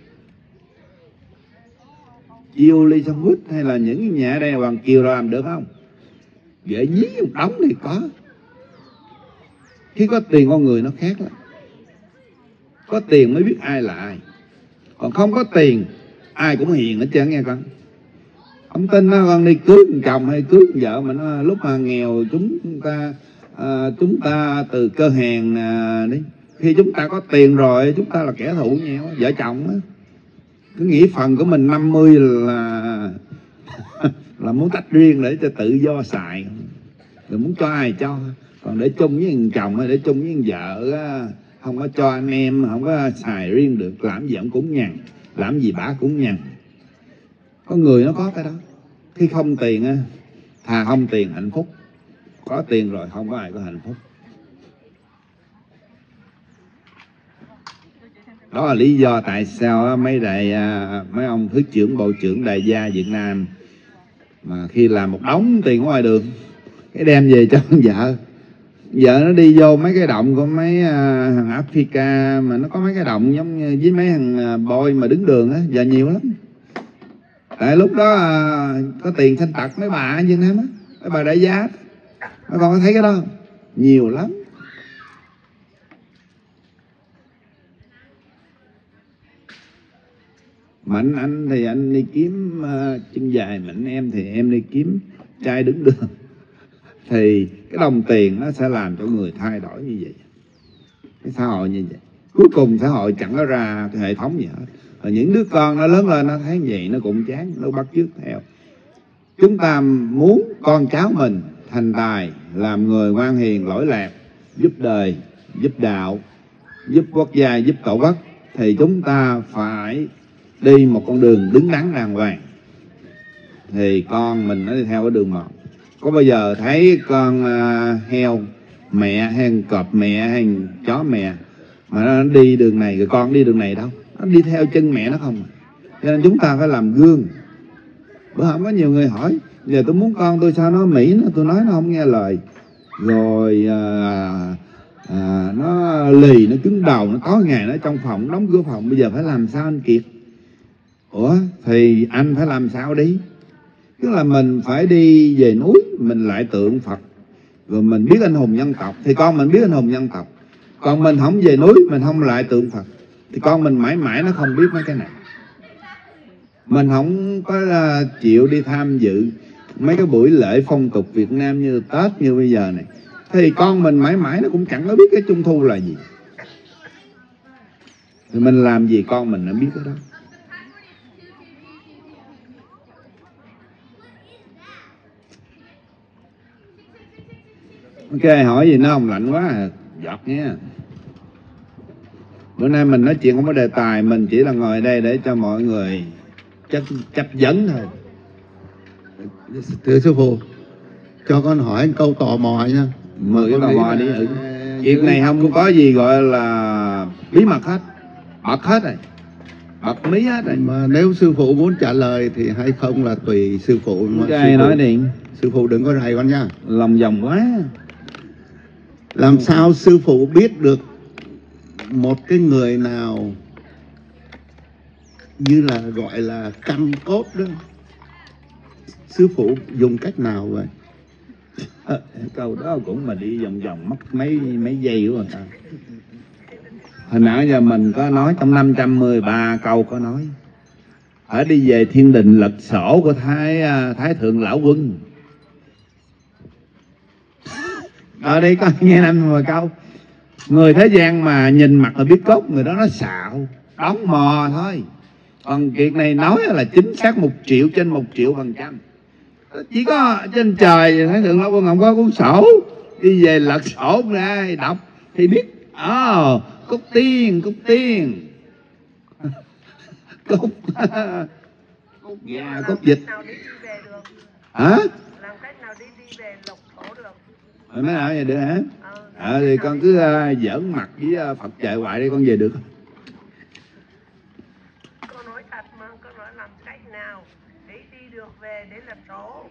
Chiêu Ly Sông Quýt hay là những nhà ở đây Hoàng Kiều làm được không? Gợi nhí một đống thì có. Khi có tiền con người nó khác lắm. Có tiền mới biết ai là ai. Còn không có tiền ai cũng hiền hết trơn nghe con. Ông tin nó con đi cưới chồng hay cưới vợ mà nó lúc mà nghèo chúng ta à, chúng ta từ cơ hèn à, đi. Khi chúng ta có tiền rồi chúng ta là kẻ thù nhau, vợ chồng á. Cứ nghĩ phần của mình năm mươi là là muốn tách riêng để cho tự do xài, rồi muốn cho ai cho. Còn để chung với thằng chồng hay để chung với thằng vợ á, không có cho anh em, không có xài riêng được, làm gì ông cũng nhằn, làm gì bả cũng nhằn. Có người nó có cái đó. Khi không tiền á, thà không tiền hạnh phúc. Có tiền rồi không có ai có hạnh phúc. Đó là lý do tại sao mấy đại mấy ông thứ trưởng bộ trưởng đại gia Việt Nam mà khi làm một đống tiền ngoài đường cái đem về cho vợ, vợ nó đi vô mấy cái động của mấy thằng Africa mà nó có mấy cái động giống như với mấy thằng boy mà đứng đường á, giờ nhiều lắm. Tại lúc đó có tiền thanh tật mấy bà ở Việt Nam á, mấy bà đại gia, mấy con có thấy cái đó không? Nhiều lắm. Mạnh anh thì anh đi kiếm uh, chân dài, mạnh em thì em đi kiếm trai đứng đường. Thì cái đồng tiền nó sẽ làm cho người thay đổi như vậy. Cái xã hội như vậy. Cuối cùng xã hội chẳng có ra cái hệ thống gì hết. Rồi những đứa con nó lớn lên nó thấy vậy nó cũng chán, nó bắt chước theo. Chúng ta muốn con cháu mình thành tài, làm người ngoan hiền lỗi lạc, giúp đời, giúp đạo, giúp quốc gia, giúp tổ quốc, thì chúng ta phải đi một con đường đứng đắn đàng hoàng. Thì con mình nó đi theo cái đường một. Có bao giờ thấy con uh, heo mẹ hay cọp mẹ hay chó mẹ mà nó đi đường này rồi con đi đường này đâu, nó đi theo chân mẹ nó không. Cho nên chúng ta phải làm gương. Bữa hôm có nhiều người hỏi giờ tôi muốn con tôi sao nó Mỹ nó tôi nói nó không nghe lời, rồi à, à, nó lì nó cứng đầu, nó tối ngày nó trong phòng đóng cửa phòng. Bây giờ phải làm sao anh Kiệt? Ủa thì anh phải làm sao đi? Tức là mình phải đi về núi mình lại tượng Phật, rồi mình biết anh hùng dân tộc thì con mình biết anh hùng dân tộc. Còn mình không về núi mình không lại tượng Phật thì con mình mãi mãi nó không biết mấy cái này. Mình không có uh, chịu đi tham dự mấy cái buổi lễ phong tục Việt Nam như Tết như bây giờ này, thì con mình mãi mãi nó cũng chẳng có biết cái Trung Thu là gì. Thì mình làm gì con mình nó biết cái đó. Ok, hỏi gì nó không? Lạnh quá à. Giọt nha. Bữa nay mình nói chuyện không có đề tài, mình chỉ là ngồi đây để cho mọi người chấp, chấp dẫn thôi. Thưa sư phụ, cho con hỏi một câu tò mò nha. Mời cái tò mò đi. Ừ. Việc này không có gì gọi là bí mật hết, bật hết rồi, bật mí hết rồi. Mà nếu sư phụ muốn trả lời thì hay không là tùy sư phụ. Mà sư phụ nói đi. Sư phụ đừng có rầy con nha. Lòng vòng quá. Làm sao sư phụ biết được một cái người nào như là gọi là căn cốt đó? Sư phụ dùng cách nào vậy? À, câu đó cũng mà đi vòng vòng mất mấy mấy giây của người ta. Hồi nãy giờ mình có nói trong năm trăm mười ba câu có nói phải đi về thiên đình lật sổ của Thái Thái Thượng Lão Quân. Ở đây có nghe năm mười câu. Người thế gian mà nhìn mặt là biết cốt, người đó nó xạo, đóng mò thôi. Còn việc này nói là chính xác một triệu trên một triệu phần trăm. Chỉ có trên trời Thái Thượng Lão Quân không có cuốn sổ, đi về lật sổ ra đọc thì biết. Ồ, oh, cúc tiên, cúc tiên, cúc cúc gà, cúc vịt. Hả? Làm cách nào đi đi về lộc thổ được? Rồi nói nào vậy được hả? Ờ à, thì con cứ uh, giỡn mặt với uh, Phật chạy hoài đi con về được. Con nói thật mà, con nói làm cách nào để đi được về để làm số.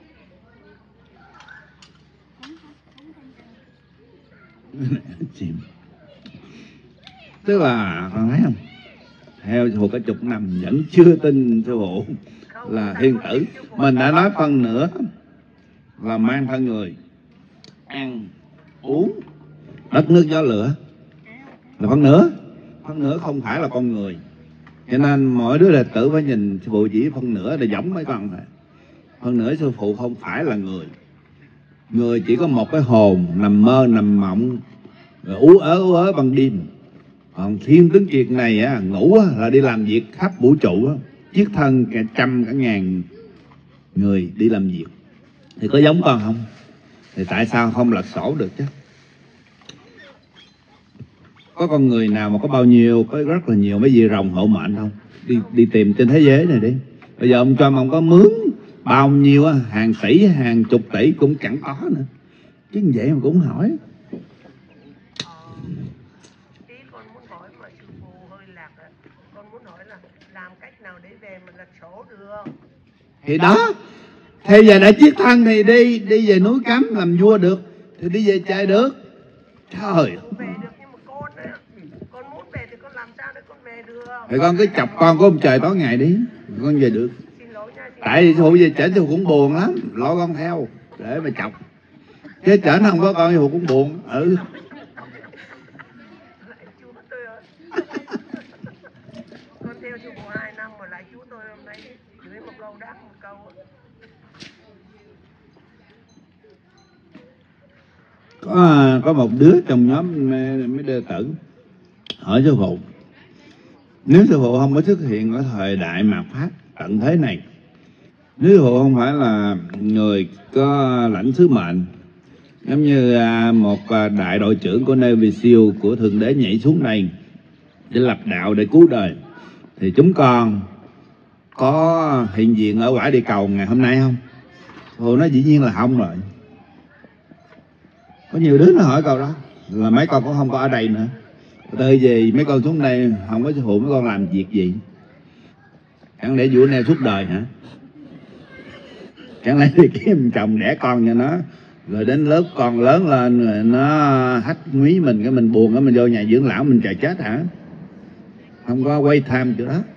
Chìm. Tức là con thấy không? Theo sư phụ cả chục năm vẫn chưa tin sư phụ là thiên tử. Mình đã nói phân nửa là mang thân người, ăn, uống, đất nước gió lửa là phân nửa. Phân nửa không phải là con người. Cho nên mỗi đứa đệ tử phải nhìn sư phụ chỉ phân nửa để giống mấy con thôi. Phân nửa sư phụ không phải là người. Người chỉ có một cái hồn nằm mơ nằm mộng rồi ú ớ ú ớ ban đêm. Còn thiên tướng kiệt này á, ngủ á, là đi làm việc khắp vũ trụ á, chiết thân cả trăm cả ngàn người đi làm việc. Thì có giống con không? Thì tại sao không lật sổ được chứ? Có con người nào mà có bao nhiêu, có rất là nhiều mấy vị rồng hộ mệnh không? Đi đi tìm trên thế giới này đi. Bây giờ ông Trump ông có mướn bao nhiêu á, hàng tỷ, hàng chục tỷ cũng chẳng có nữa. Chứ vậy mà cũng hỏi. Tí con muốn hỏi mà sư phụ hơi lạc rồi. Con muốn hỏi là làm cách nào để về mình lật sổ được? Thì đó, thì giờ đã chiết thân thì đi, đi về núi Cấm làm vua được, thì đi về trời được. Trời. Con về được nhưng mà con á, con muốn về thì con làm sao để con về được? Thì con cứ chọc con của ông trời tối ngày đi, con về được. Xin lỗi nha. Xin Tại vì phụ về trển thì cũng buồn lắm, lo con theo để mà chọc. Chứ trển không có con thì phụ cũng buồn. Ừ. lại chú tôi ơi. Con theo sư phụ hai năm mà lại chú tôi hôm nay gửi một câu đáp một câu. Có, có một đứa trong nhóm mấy đệ tử hỏi sư phụ Nếu sư phụ không có xuất hiện ở thời đại mạt Pháp tận thế này, nếu sư phụ không phải là người có lãnh sứ mệnh, giống như một đại đội trưởng của Navy SEAL của Thượng Đế nhảy xuống đây để lập đạo, để cứu đời, thì chúng con có hiện diện ở quả địa cầu ngày hôm nay không? Sư phụ nói dĩ nhiên là không rồi. Có nhiều đứa nó hỏi câu đó, là mấy con cũng không có ở đây nữa. Từ gì mấy con xuống đây không có sư phụ, mấy con làm việc gì? Chẳng lẽ vụ này suốt đời hả? Chẳng lẽ đi kiếm chồng đẻ con cho nó, rồi đến lớp con lớn lên rồi nó hách quý mình, cái mình buồn, cái mình vô nhà dưỡng lão mình chờ chết hả? Không có quay time chỗ đó.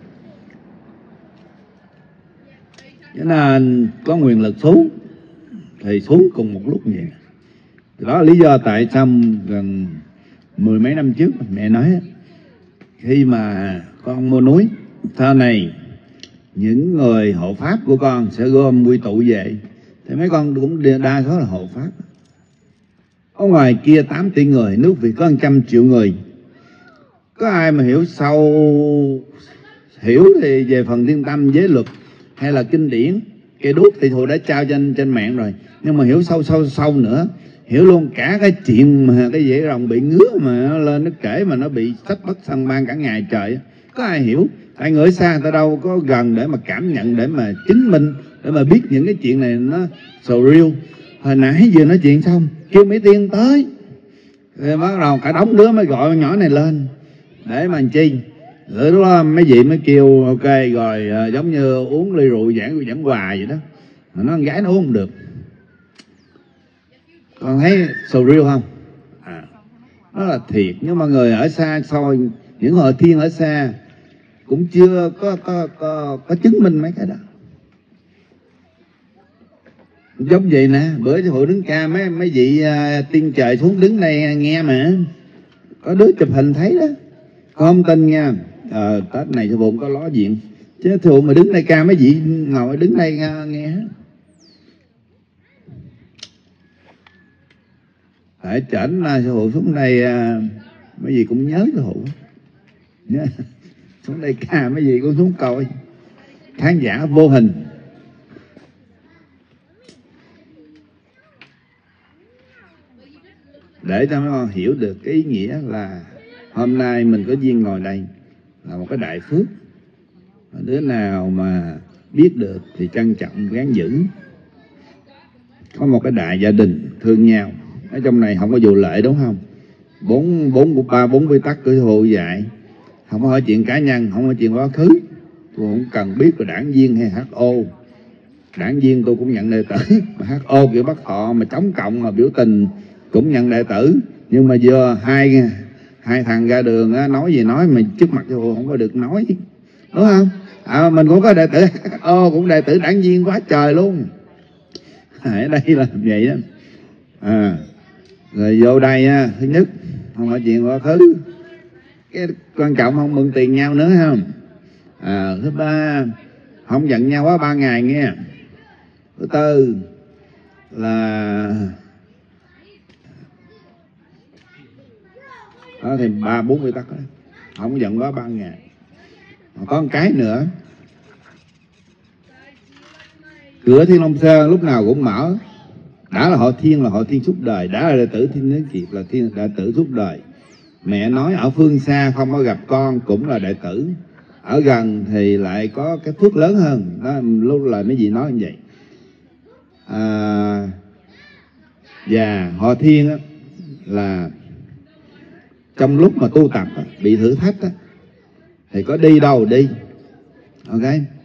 Cho nên có quyền lực xuống thì xuống cùng một lúc vậy. Đó là lý do tại sao gần mười mấy năm trước mẹ nói khi mà con mua núi, sau này những người hộ pháp của con sẽ gom quy tụ về, thì mấy con cũng đa số là hộ pháp. Ở ngoài kia tám tỷ người, nước Việt có một trăm triệu người. Có ai mà hiểu sâu, hiểu thì về phần thiên tâm, giới luật hay là kinh điển, cây đuốc thì thù đã trao trên trên mạng rồi. Nhưng mà hiểu sâu sâu sâu nữa, hiểu luôn cả cái chuyện mà cái dễ rồng bị ngứa mà nó lên nó kể mà nó bị sách bất săn ban cả ngày trời. Có ai hiểu? Tại người xa người ta đâu có gần để mà cảm nhận, để mà chứng minh, để mà biết những cái chuyện này nó surreal. Hồi nãy vừa nói chuyện xong kêu Mỹ Tiên tới, rồi bắt đầu cả đống đứa mới gọi nhỏ này lên để mà làm chi. Rồi lúc đó mấy vị mới kêu ok rồi, uh, giống như uống ly rượu giảng giảng hòa vậy đó. Mà nó con gái nó uống không được. Con thấy surreal không? À, nó là thiệt. Nhưng mà người ở xa soi, những hội thiên ở xa cũng chưa có có có, có chứng minh mấy cái đó. Giống vậy nè, bữa sư phụ đứng ca mấy mấy vị uh, tiên trời xuống đứng đây nghe mà, có đứa chụp hình thấy đó. Không tin nha. Ờ, Tết này sư phụ cũng có ló diện, chứ sư phụ mà đứng đây ca mấy vị ngồi đứng đây nghe, nghe. Phải chảnh sư phụ xuống đây uh, mấy vị cũng nhớ sư phụ nhớ. Xuống đây ca mấy vị cũng xuống coi, khán giả vô hình. Để cho mấy con hiểu được cái ý nghĩa là hôm nay mình có duyên ngồi đây là một cái đại phước. Đứa nào mà biết được thì trân trọng gắng giữ. Có một cái đại gia đình thương nhau. Ở trong này không có vụ lệ đúng không? Bốn bốn của ba bốn quy tắc của sư phụ dạy. Không có hỏi chuyện cá nhân, không có hỏi chuyện quá khứ. Tôi không cần biết là đảng viên hay hát o. Đảng viên tôi cũng nhận đệ tử. Mà hát o kiểu Bắc Thọ mà chống cộng mà biểu tình cũng nhận đệ tử. Nhưng mà giờ hai hai thằng ra đường á, nói gì nói mà trước mặt sư phụ không có được nói, đúng không? À, mình cũng có đệ tử ô cũng đệ tử đảng viên quá trời luôn. Ở đây là vậy đó. À, rồi vô đây á, thứ nhất không hỏi chuyện quá khứ, cái quan trọng không mượn tiền nhau nữa không. À, thứ ba không giận nhau quá ba ngày nghe. Thứ tư là đó thì ba bốn mươi tắc đó, không giận quá ba ngày. Mà có một cái nữa, cửa Thiên Long Sơn lúc nào cũng mở. Đã là hội thiên là hội thiên suốt đời, đã là đệ tử Thiên Đến Kiệt là thiên đệ tử suốt đời. Mẹ nói ở phương xa không có gặp con cũng là đệ tử, ở gần thì lại có cái phước lớn hơn. Đó, lúc là mấy vị nói như vậy. À, và hội thiên á, là trong lúc mà tu tập á, bị thử thách á, thì có đi đâu đi, ok,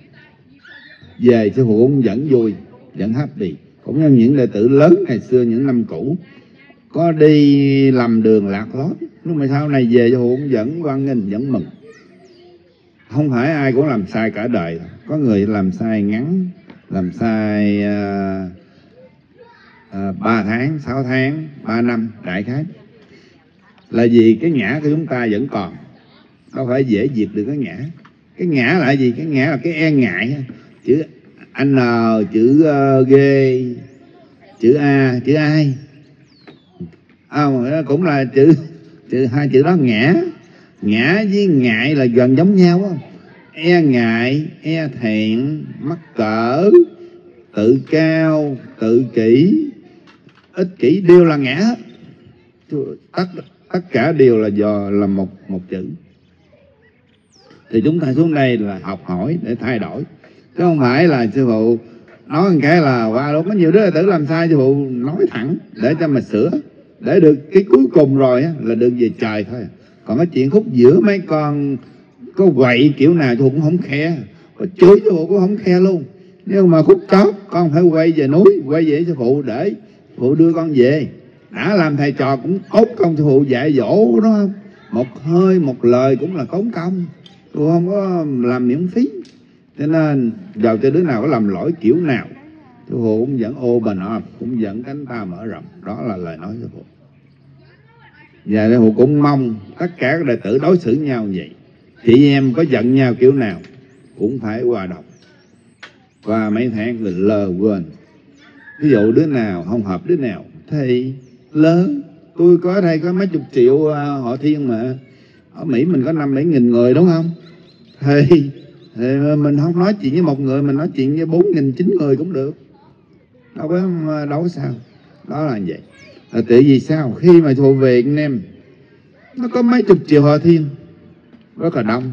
về sư phụ cũng vẫn vui, vẫn happy. Cũng như những đệ tử lớn ngày xưa những năm cũ có đi lầm đường lạc lối, nhưng mà sau này về sư phụ cũng vẫn hoan nghênh, vẫn mừng. Không phải ai cũng làm sai cả đời, có người làm sai ngắn, làm sai uh, uh, ba tháng, sáu tháng, ba năm, đại khái là vì cái ngã của chúng ta vẫn còn, đâu phải dễ diệt được cái ngã. Cái ngã là gì? Cái ngã là cái e ngại, chữ N, chữ uh, G, chữ A, chữ ai. À, cũng là chữ, chữ hai chữ đó ngã. Ngã với ngại là gần giống nhau không? E ngại, e thẹn, mắc cỡ, tự cao, tự kỷ, ích kỷ đều là ngã hết. Tất, tất cả đều là do là một một chữ. Thì chúng ta xuống đây là học hỏi để thay đổi, chứ không phải là sư phụ nói một cái là qua lúc có nhiều đứa tử làm sai, sư phụ nói thẳng để cho mà sửa, để được cái cuối cùng rồi á, là được về trời thôi. Còn cái chuyện khúc giữa mấy con có quậy kiểu nào sư phụ cũng không khe, có chửi sư phụ cũng không khe luôn. Nhưng mà khúc chót con phải quay về núi, quay về sư phụ để sư phụ đưa con về. Đã làm thầy trò cũng tốt công sư phụ dạy dỗ đó không? Một hơi một lời cũng là tốn công, sư phụ không có làm miễn phí. Cho nên vào cho đứa nào có làm lỗi kiểu nào, sư phụ cũng vẫn ô bền ọ, cũng vẫn cánh ta mở rộng. Đó là lời nói sư phụ. Và sư phụ cũng mong tất cả các đệ tử đối xử nhau vậy. Chị em có giận nhau kiểu nào cũng phải hòa đồng. Qua mấy tháng rồi lờ quên. Ví dụ đứa nào không hợp đứa nào thì lớn, tôi có đây có mấy chục triệu uh, họ Thiên mà ở Mỹ mình có năm bảy nghìn người đúng không? Thì, thì mình không nói chuyện với một người, mình nói chuyện với bốn nghìn chín người cũng được, đâu có đâu có sao. Đó là vậy. Là tại vì sao? Khi mà thuộc về Việt Nam nó có mấy chục triệu họ Thiên, rất là đông.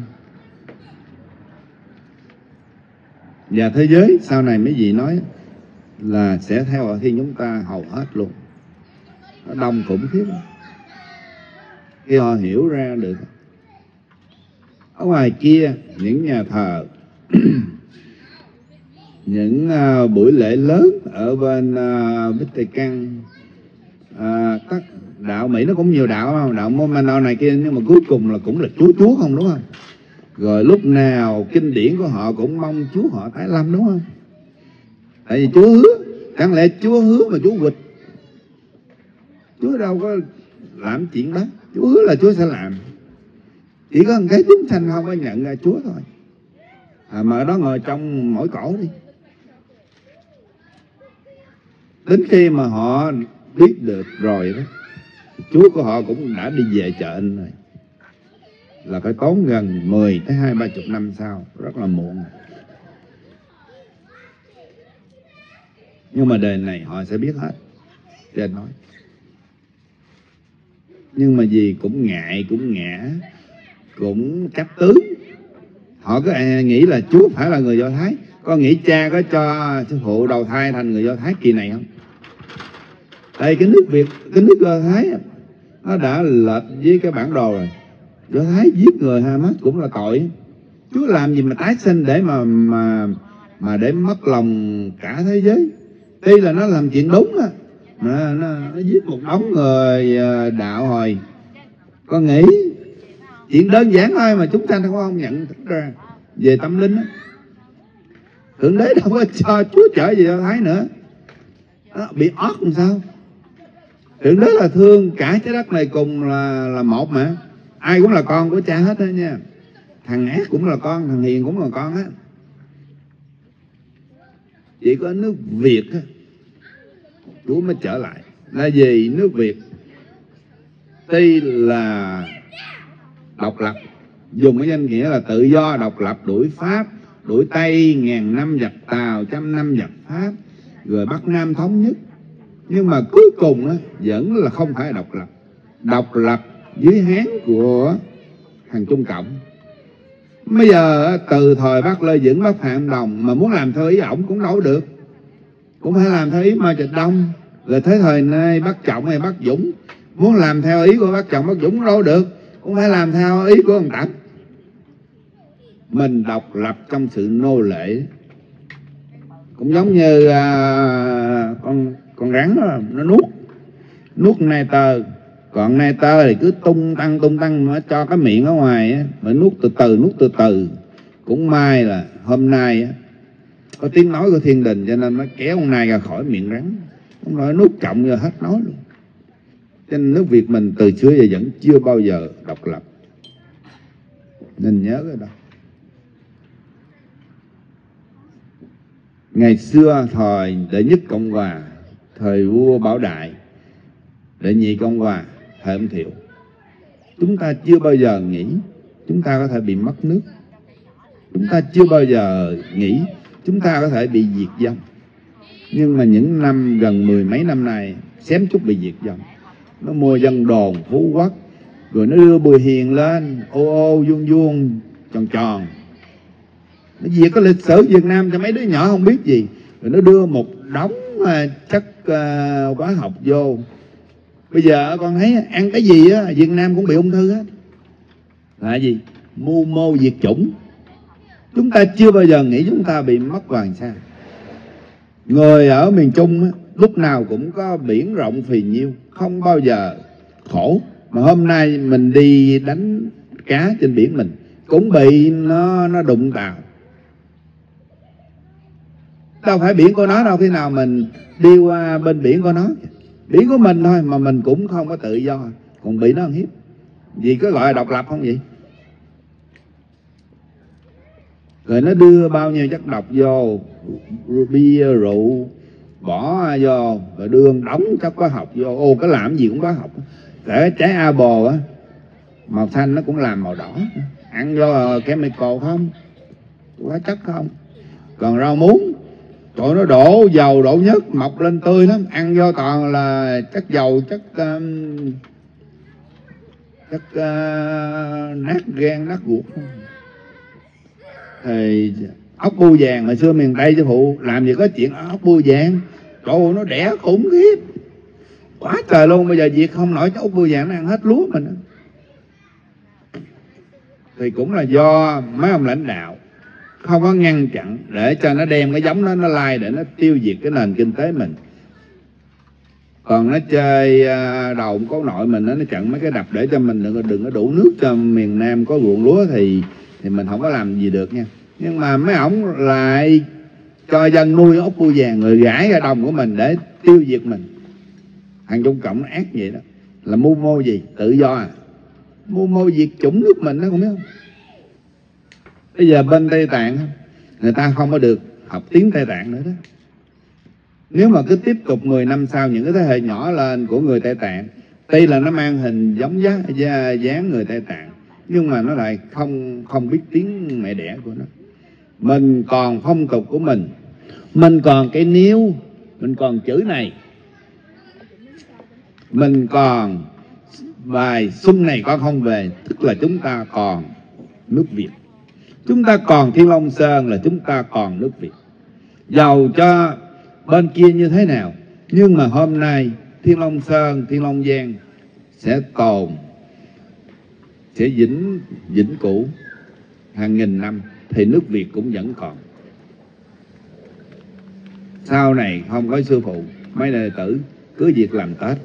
Và thế giới sau này mấy vị nói là sẽ theo họ Thiên chúng ta hầu hết luôn. Nó đông khủng khiếp. Khi họ hiểu ra được. Ở ngoài kia những nhà thờ những uh, buổi lễ lớn ở bên uh, Bích Tây Căng, uh, các đạo Mỹ nó cũng nhiều đạo không? Đạo Mormon này kia, nhưng mà cuối cùng là cũng là Chúa Chúa không, đúng không? Rồi lúc nào kinh điển của họ cũng mong Chúa họ tái lâm, đúng không? Tại vì Chúa hứa, chẳng lẽ Chúa hứa mà Chúa quỵt? Chúa đâu có làm chuyện đó. Chúa hứa là Chúa sẽ làm. Chỉ có một cái chúng sanh không có nhận ra Chúa thôi. À, mà ở đó ngồi trong mỗi cổ đi. Đến khi mà họ biết được rồi đó, Chúa của họ cũng đã đi về chợ anh rồi. Là phải tốn gần mười tới hai ba chục năm sau, rất là muộn. Nhưng mà đời này họ sẽ biết hết. Trên nói. Nhưng mà vì cũng ngại, cũng ngã, cũng chấp tướng. Họ cứ nghĩ là Chúa phải là người Do Thái. Con nghĩ cha có cho sư phụ đầu thai thành người Do Thái kỳ này không? Đây cái nước Việt, cái nước Do Thái nó đã lệch với cái bản đồ rồi. Do Thái giết người Hamas cũng là tội. Chúa làm gì mà tái sinh để mà mà mà để mất lòng cả thế giới. Tuy là nó làm chuyện đúng á, nó, nó, nó giết một đống người đạo hồi. Con nghĩ chuyện đơn giản thôi mà chúng ta không không nhận thức ra về tâm linh á. Thượng đế đâu có cho Chúa trở về Do Thái nữa. Đó, bị ót làm sao? Thượng đế là thương cả trái đất này cùng là là một mà. Ai cũng là con của cha hết đó nha. Thằng ác cũng là con, thằng hiền cũng là con á. Chỉ có nước Việt á, Chúa mới trở lại. Là vì nước Việt tuy là độc lập, dùng cái danh nghĩa là tự do độc lập, đuổi Pháp, đuổi Tây, ngàn năm giặc Tàu, trăm năm giặc Pháp, rồi Bắc Nam thống nhất. Nhưng mà cuối cùng á, vẫn là không phải độc lập. Độc lập dưới Hán của thằng Trung Cộng. Bây giờ từ thời Bác Lê Dưỡng, Bác Phạm Đồng mà muốn làm theo ý ổng cũng đâu được, cũng phải làm theo ý Mao Trạch Đông. Rồi tới thời nay Bác Trọng hay Bác Dũng muốn làm theo ý của Bác Trọng, Bác Dũng đâu được, cũng phải làm theo ý của ông Tập. Mình độc lập trong sự nô lệ, cũng giống như à, con con rắn đó, nó nuốt nuốt nai tơ. Còn nai tơ thì cứ tung tăng tung tăng, nó cho cái miệng ở ngoài á, mà nuốt từ từ nuốt từ từ. Cũng may là hôm nay á, có tiếng nói của thiên đình cho nên nó kéo con nai ra khỏi miệng rắn. Không nói nuốt trọng rồi hết nói luôn. Cho nên nước Việt mình từ xưa giờ vẫn chưa bao giờ độc lập, nên nhớ cái đó. Ngày xưa thời đệ nhất Cộng Hòa, thời vua Bảo Đại, đệ nhị Cộng Hòa, thời ông Thiệu, Chúng ta chưa bao giờ nghĩ chúng ta có thể bị mất nước. Chúng ta chưa bao giờ nghĩ chúng ta có thể bị diệt vong. Nhưng mà những năm gần mười mấy năm nay xém chút bị diệt vong. Nó mua dân đồn Phú Quốc, rồi nó đưa Bùi Hiền lên ô ô vuông vuông tròn tròn. Nó diệt cái lịch sử Việt Nam cho mấy đứa nhỏ không biết gì. Rồi nó đưa một đống chất uh, hóa học vô. Bây giờ con thấy ăn cái gì á, Việt Nam cũng bị ung thư hết. Là gì? Mưu mô diệt chủng. Chúng ta chưa bao giờ nghĩ chúng ta bị mất Hoàng Sa. Người ở miền Trung á, lúc nào cũng có biển rộng phì nhiêu, không bao giờ khổ. Mà hôm nay mình đi đánh cá trên biển mình cũng bị nó nó đụng tàu. Đâu phải biển của nó đâu, khi nào mình đi qua bên biển của nó, biển của mình thôi mà mình cũng không có tự do, còn bị nó ăn hiếp. Vì có gọi là độc lập không vậy? Rồi nó đưa bao nhiêu chất độc vô, bia rượu bỏ vô, rồi đưa đóng chất hóa học vô. Ô, cái làm gì cũng hóa học. Để trái apple á, màu xanh nó cũng làm màu đỏ. Ăn vô chemical không, hóa chất không. Còn rau muống, tụi nó đổ dầu đổ nhất mọc lên tươi lắm, ăn vô toàn là chất dầu, chất um, chất uh, nát gan nát ruột. Thì ốc bươu vàng hồi xưa miền Tây sư phụ làm gì có chuyện ốc bươu vàng, trời ơi nó đẻ khủng khiếp quá trời luôn. Bây giờ việc không nổi ốc bươu vàng nó ăn hết lúa mình. Thì cũng là do mấy ông lãnh đạo không có ngăn chặn để cho nó đem cái giống đó nó lai để nó tiêu diệt cái nền kinh tế mình. Còn nó chơi đầu có nội mình, nó chặn mấy cái đập để cho mình đừng, đừng có đủ nước cho miền Nam có ruộng lúa thì thì mình không có làm gì được nha. Nhưng mà mấy ổng lại cho dân nuôi ốc bươu vàng rồi gãi ra đồng của mình để tiêu diệt mình. Thằng Trung Cộng nó ác vậy đó. Là mưu mô gì? Tự do à? Mưu mô diệt chủng nước mình đó, không biết không? Bây giờ bên Tây Tạng người ta không có được học tiếng Tây Tạng nữa đó. Nếu mà cứ tiếp tục mười năm sau những cái thế hệ nhỏ lên của người Tây Tạng, tuy là nó mang hình giống giá, giá, dáng người Tây Tạng, nhưng mà nó lại không không biết tiếng mẹ đẻ của nó. Mình còn phong tục của mình, mình còn cái níu, mình còn chữ này, mình còn bài xuân này con không về, tức là chúng ta còn nước Việt. Chúng ta còn Thiên Long Sơn là chúng ta còn nước Việt. Giàu cho bên kia như thế nào, nhưng mà hôm nay Thiên Long Sơn, Thiên Long Giang sẽ tồn, sẽ vĩnh vĩnh cửu hàng nghìn năm, thì nước Việt cũng vẫn còn. Sau này không có sư phụ, mấy đệ tử cứ việc làm Tết.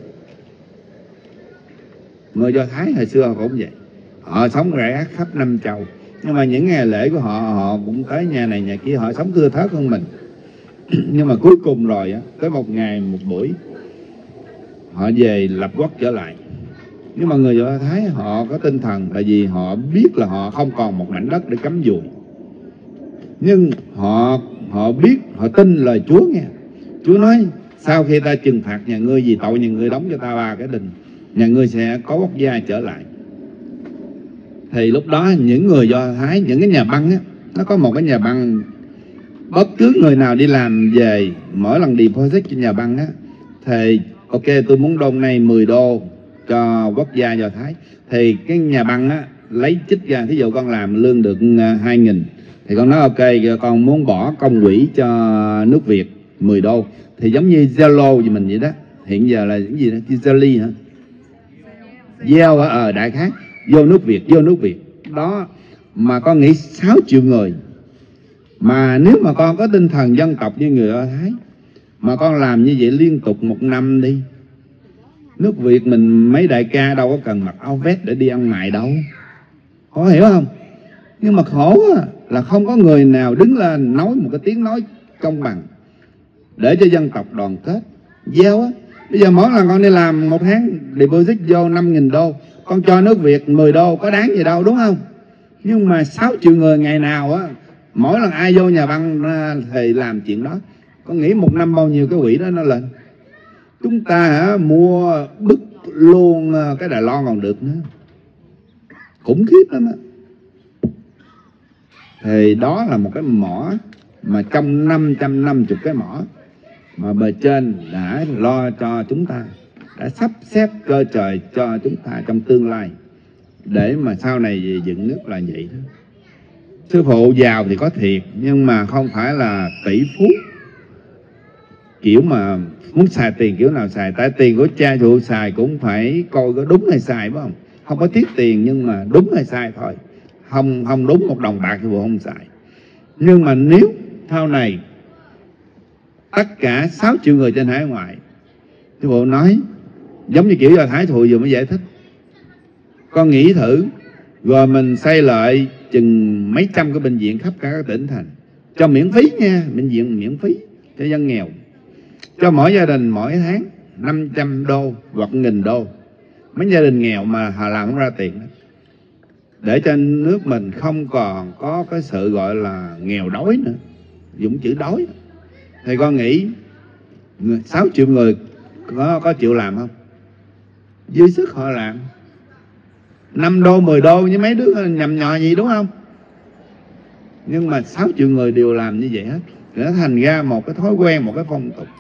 Người Do Thái hồi xưa cũng vậy, họ sống rải rác khắp năm châu, nhưng mà những ngày lễ của họ, họ cũng tới nhà này nhà kia, họ sống thưa thớt hơn mình. Nhưng mà cuối cùng rồi á, tới một ngày một buổi họ về lập quốc trở lại. Nhưng mà người Do Thái họ có tinh thần, tại vì họ biết là họ không còn một mảnh đất để cắm dùi. Nhưng họ họ biết, họ tin lời Chúa nghe. Chúa nói sau khi ta trừng phạt nhà ngươi vì tội nhà ngươi đóng cho ta ba cái đình, nhà ngươi sẽ có quốc gia trở lại. Thì lúc đó những người Do Thái, những cái nhà băng á, nó có một cái nhà băng, bất cứ người nào đi làm về mỗi lần deposit cho nhà băng á, thì ok tôi muốn đôn này mười đô cho quốc gia Do Thái, thì cái nhà băng á lấy chích ra, thí dụ con làm lương được hai nghìn thì con nói ok con muốn bỏ công quỹ cho nước Việt mười đô, thì giống như Zalo gì mình vậy đó. Hiện giờ là cái gì đó, Zali hả, gieo ở ờ, đại khái vô nước Việt, vô nước Việt đó. Mà con nghĩ sáu triệu người, mà nếu mà con có tinh thần dân tộc như người Do Thái mà con làm như vậy liên tục một năm đi, nước Việt mình mấy đại ca đâu có cần mặc áo vest để đi ăn mày đâu, có hiểu không? Nhưng mà khổ là không có người nào đứng lên nói một cái tiếng nói công bằng để cho dân tộc đoàn kết. Gieo á, bây giờ mỗi lần con đi làm một tháng deposit vô năm nghìn đô, con cho nước Việt mười đô có đáng gì đâu, đúng không? Nhưng mà sáu triệu người ngày nào á, mỗi lần ai vô nhà băng thì làm chuyện đó. Con nghĩ một năm bao nhiêu cái quỹ đó nó lên. Chúng ta hả, mua bức luôn cái Đài Loan còn được nữa. khủng khiếp lắm á. Thì đó là một cái mỏ mà trong năm trăm năm mươi cái mỏ mà bề trên đã lo cho chúng ta, đã sắp xếp cơ trời cho chúng ta trong tương lai, để mà sau này dựng nước là vậy đó. Sư phụ giàu thì có thiệt, nhưng mà không phải là tỷ phú kiểu mà muốn xài tiền kiểu nào xài. Tại tiền của cha phụ xài cũng phải coi có đúng hay sai, phải không? Không có tiếc tiền, nhưng mà đúng hay sai thôi. Không không đúng một đồng bạc sư phụ không xài. Nhưng mà nếu sau này tất cả sáu triệu người trên hải ngoại, sư phụ nói giống như kiểu Do Thái sư phụ vừa mới giải thích, con nghĩ thử, rồi mình xây lại chừng mấy trăm cái bệnh viện khắp cả các tỉnh thành, cho miễn phí nha, bệnh viện miễn phí cho dân nghèo, cho mỗi gia đình mỗi tháng năm trăm đô hoặc nghìn đô. Mấy gia đình nghèo mà họ làm không ra tiền đó, để cho nước mình không còn có cái sự gọi là nghèo đói nữa, dùng chữ đói. Thì con nghĩ sáu triệu người có, có chịu làm không? Dư sức họ làm. Năm đô, mười đô với mấy đứa nhầm nhò gì, đúng không? Nhưng mà sáu triệu người đều làm như vậy hết, nó thành ra một cái thói quen, một cái phong tục.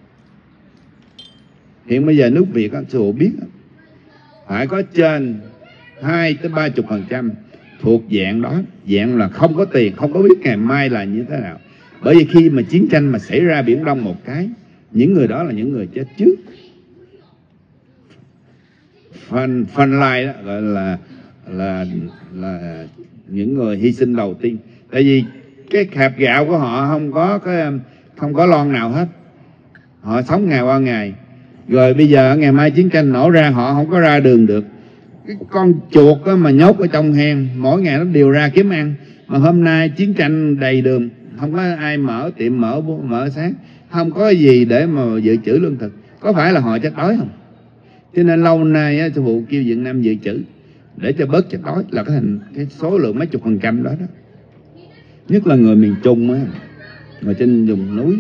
Hiện bây giờ nước Việt các sư biết phải có trên hai tới ba chục phần trăm thuộc dạng đó, dạng là không có tiền, không có biết ngày mai là như thế nào. Bởi vì khi mà chiến tranh mà xảy ra Biển Đông một cái, những người đó là những người chết trước. Phần phần lai đó gọi là là là những người hy sinh đầu tiên. Tại vì cái hạt gạo của họ không có cái không có lon nào hết, họ sống ngày qua ngày. Rồi bây giờ ngày mai chiến tranh nổ ra, họ không có ra đường được. Cái con chuột đó mà nhốt ở trong hang, mỗi ngày nó đều ra kiếm ăn. Mà hôm nay chiến tranh đầy đường, không có ai mở tiệm, mở mở sáng, không có gì để mà dự trữ lương thực. Có phải là họ chết đói không? Cho nên lâu nay á, sư phụ kêu Việt Nam dự trữ để cho bớt chết đói, là cái thành cái số lượng mấy chục phần trăm đó đó. Nhất là người miền Trung á, người trên vùng núi,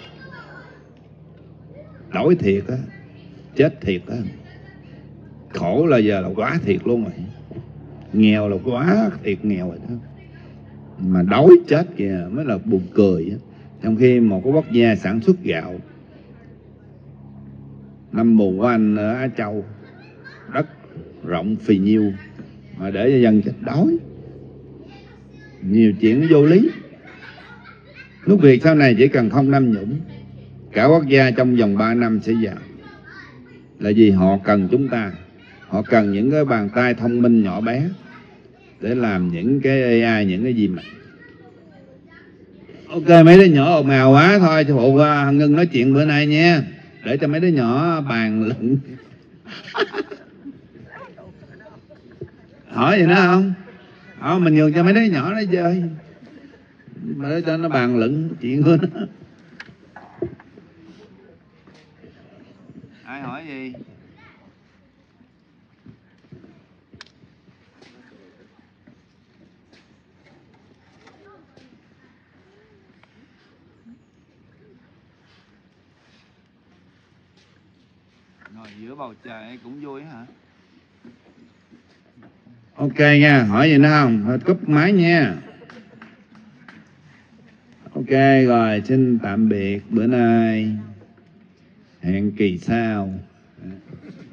đói thiệt á, chết thiệt á, khổ là giờ là quá thiệt luôn rồi, nghèo là quá thiệt nghèo rồi đó. Mà đói chết kìa mới là buồn cười á. Trong khi một cái quốc gia sản xuất gạo năm mùa của anh ở Á Châu, đất rộng phì nhiêu, mà để cho dân chết đói, nhiều chuyện nó vô lý. Nước Việt sau này chỉ cần không tham nhũng, cả quốc gia trong vòng ba năm sẽ giàu. Là vì họ cần chúng ta, họ cần những cái bàn tay thông minh nhỏ bé để làm những cái a i, những cái gì mà ok. Mấy đứa nhỏ ồn ào quá thôi, cho phụ ngưng nói chuyện bữa nay nha, để cho mấy đứa nhỏ bàn luận. Hỏi gì nữa không? Hỏi mình nhường cho mấy đứa nhỏ nó chơi, mà để cho nó bàn luận chuyện của nó. Ai hỏi gì? Ngồi giữa bầu trời cũng vui hả? Ok nha, hỏi gì nữa không? Thôi cúp máy nha. Ok rồi, xin tạm biệt bữa nay, hẹn kỳ sau.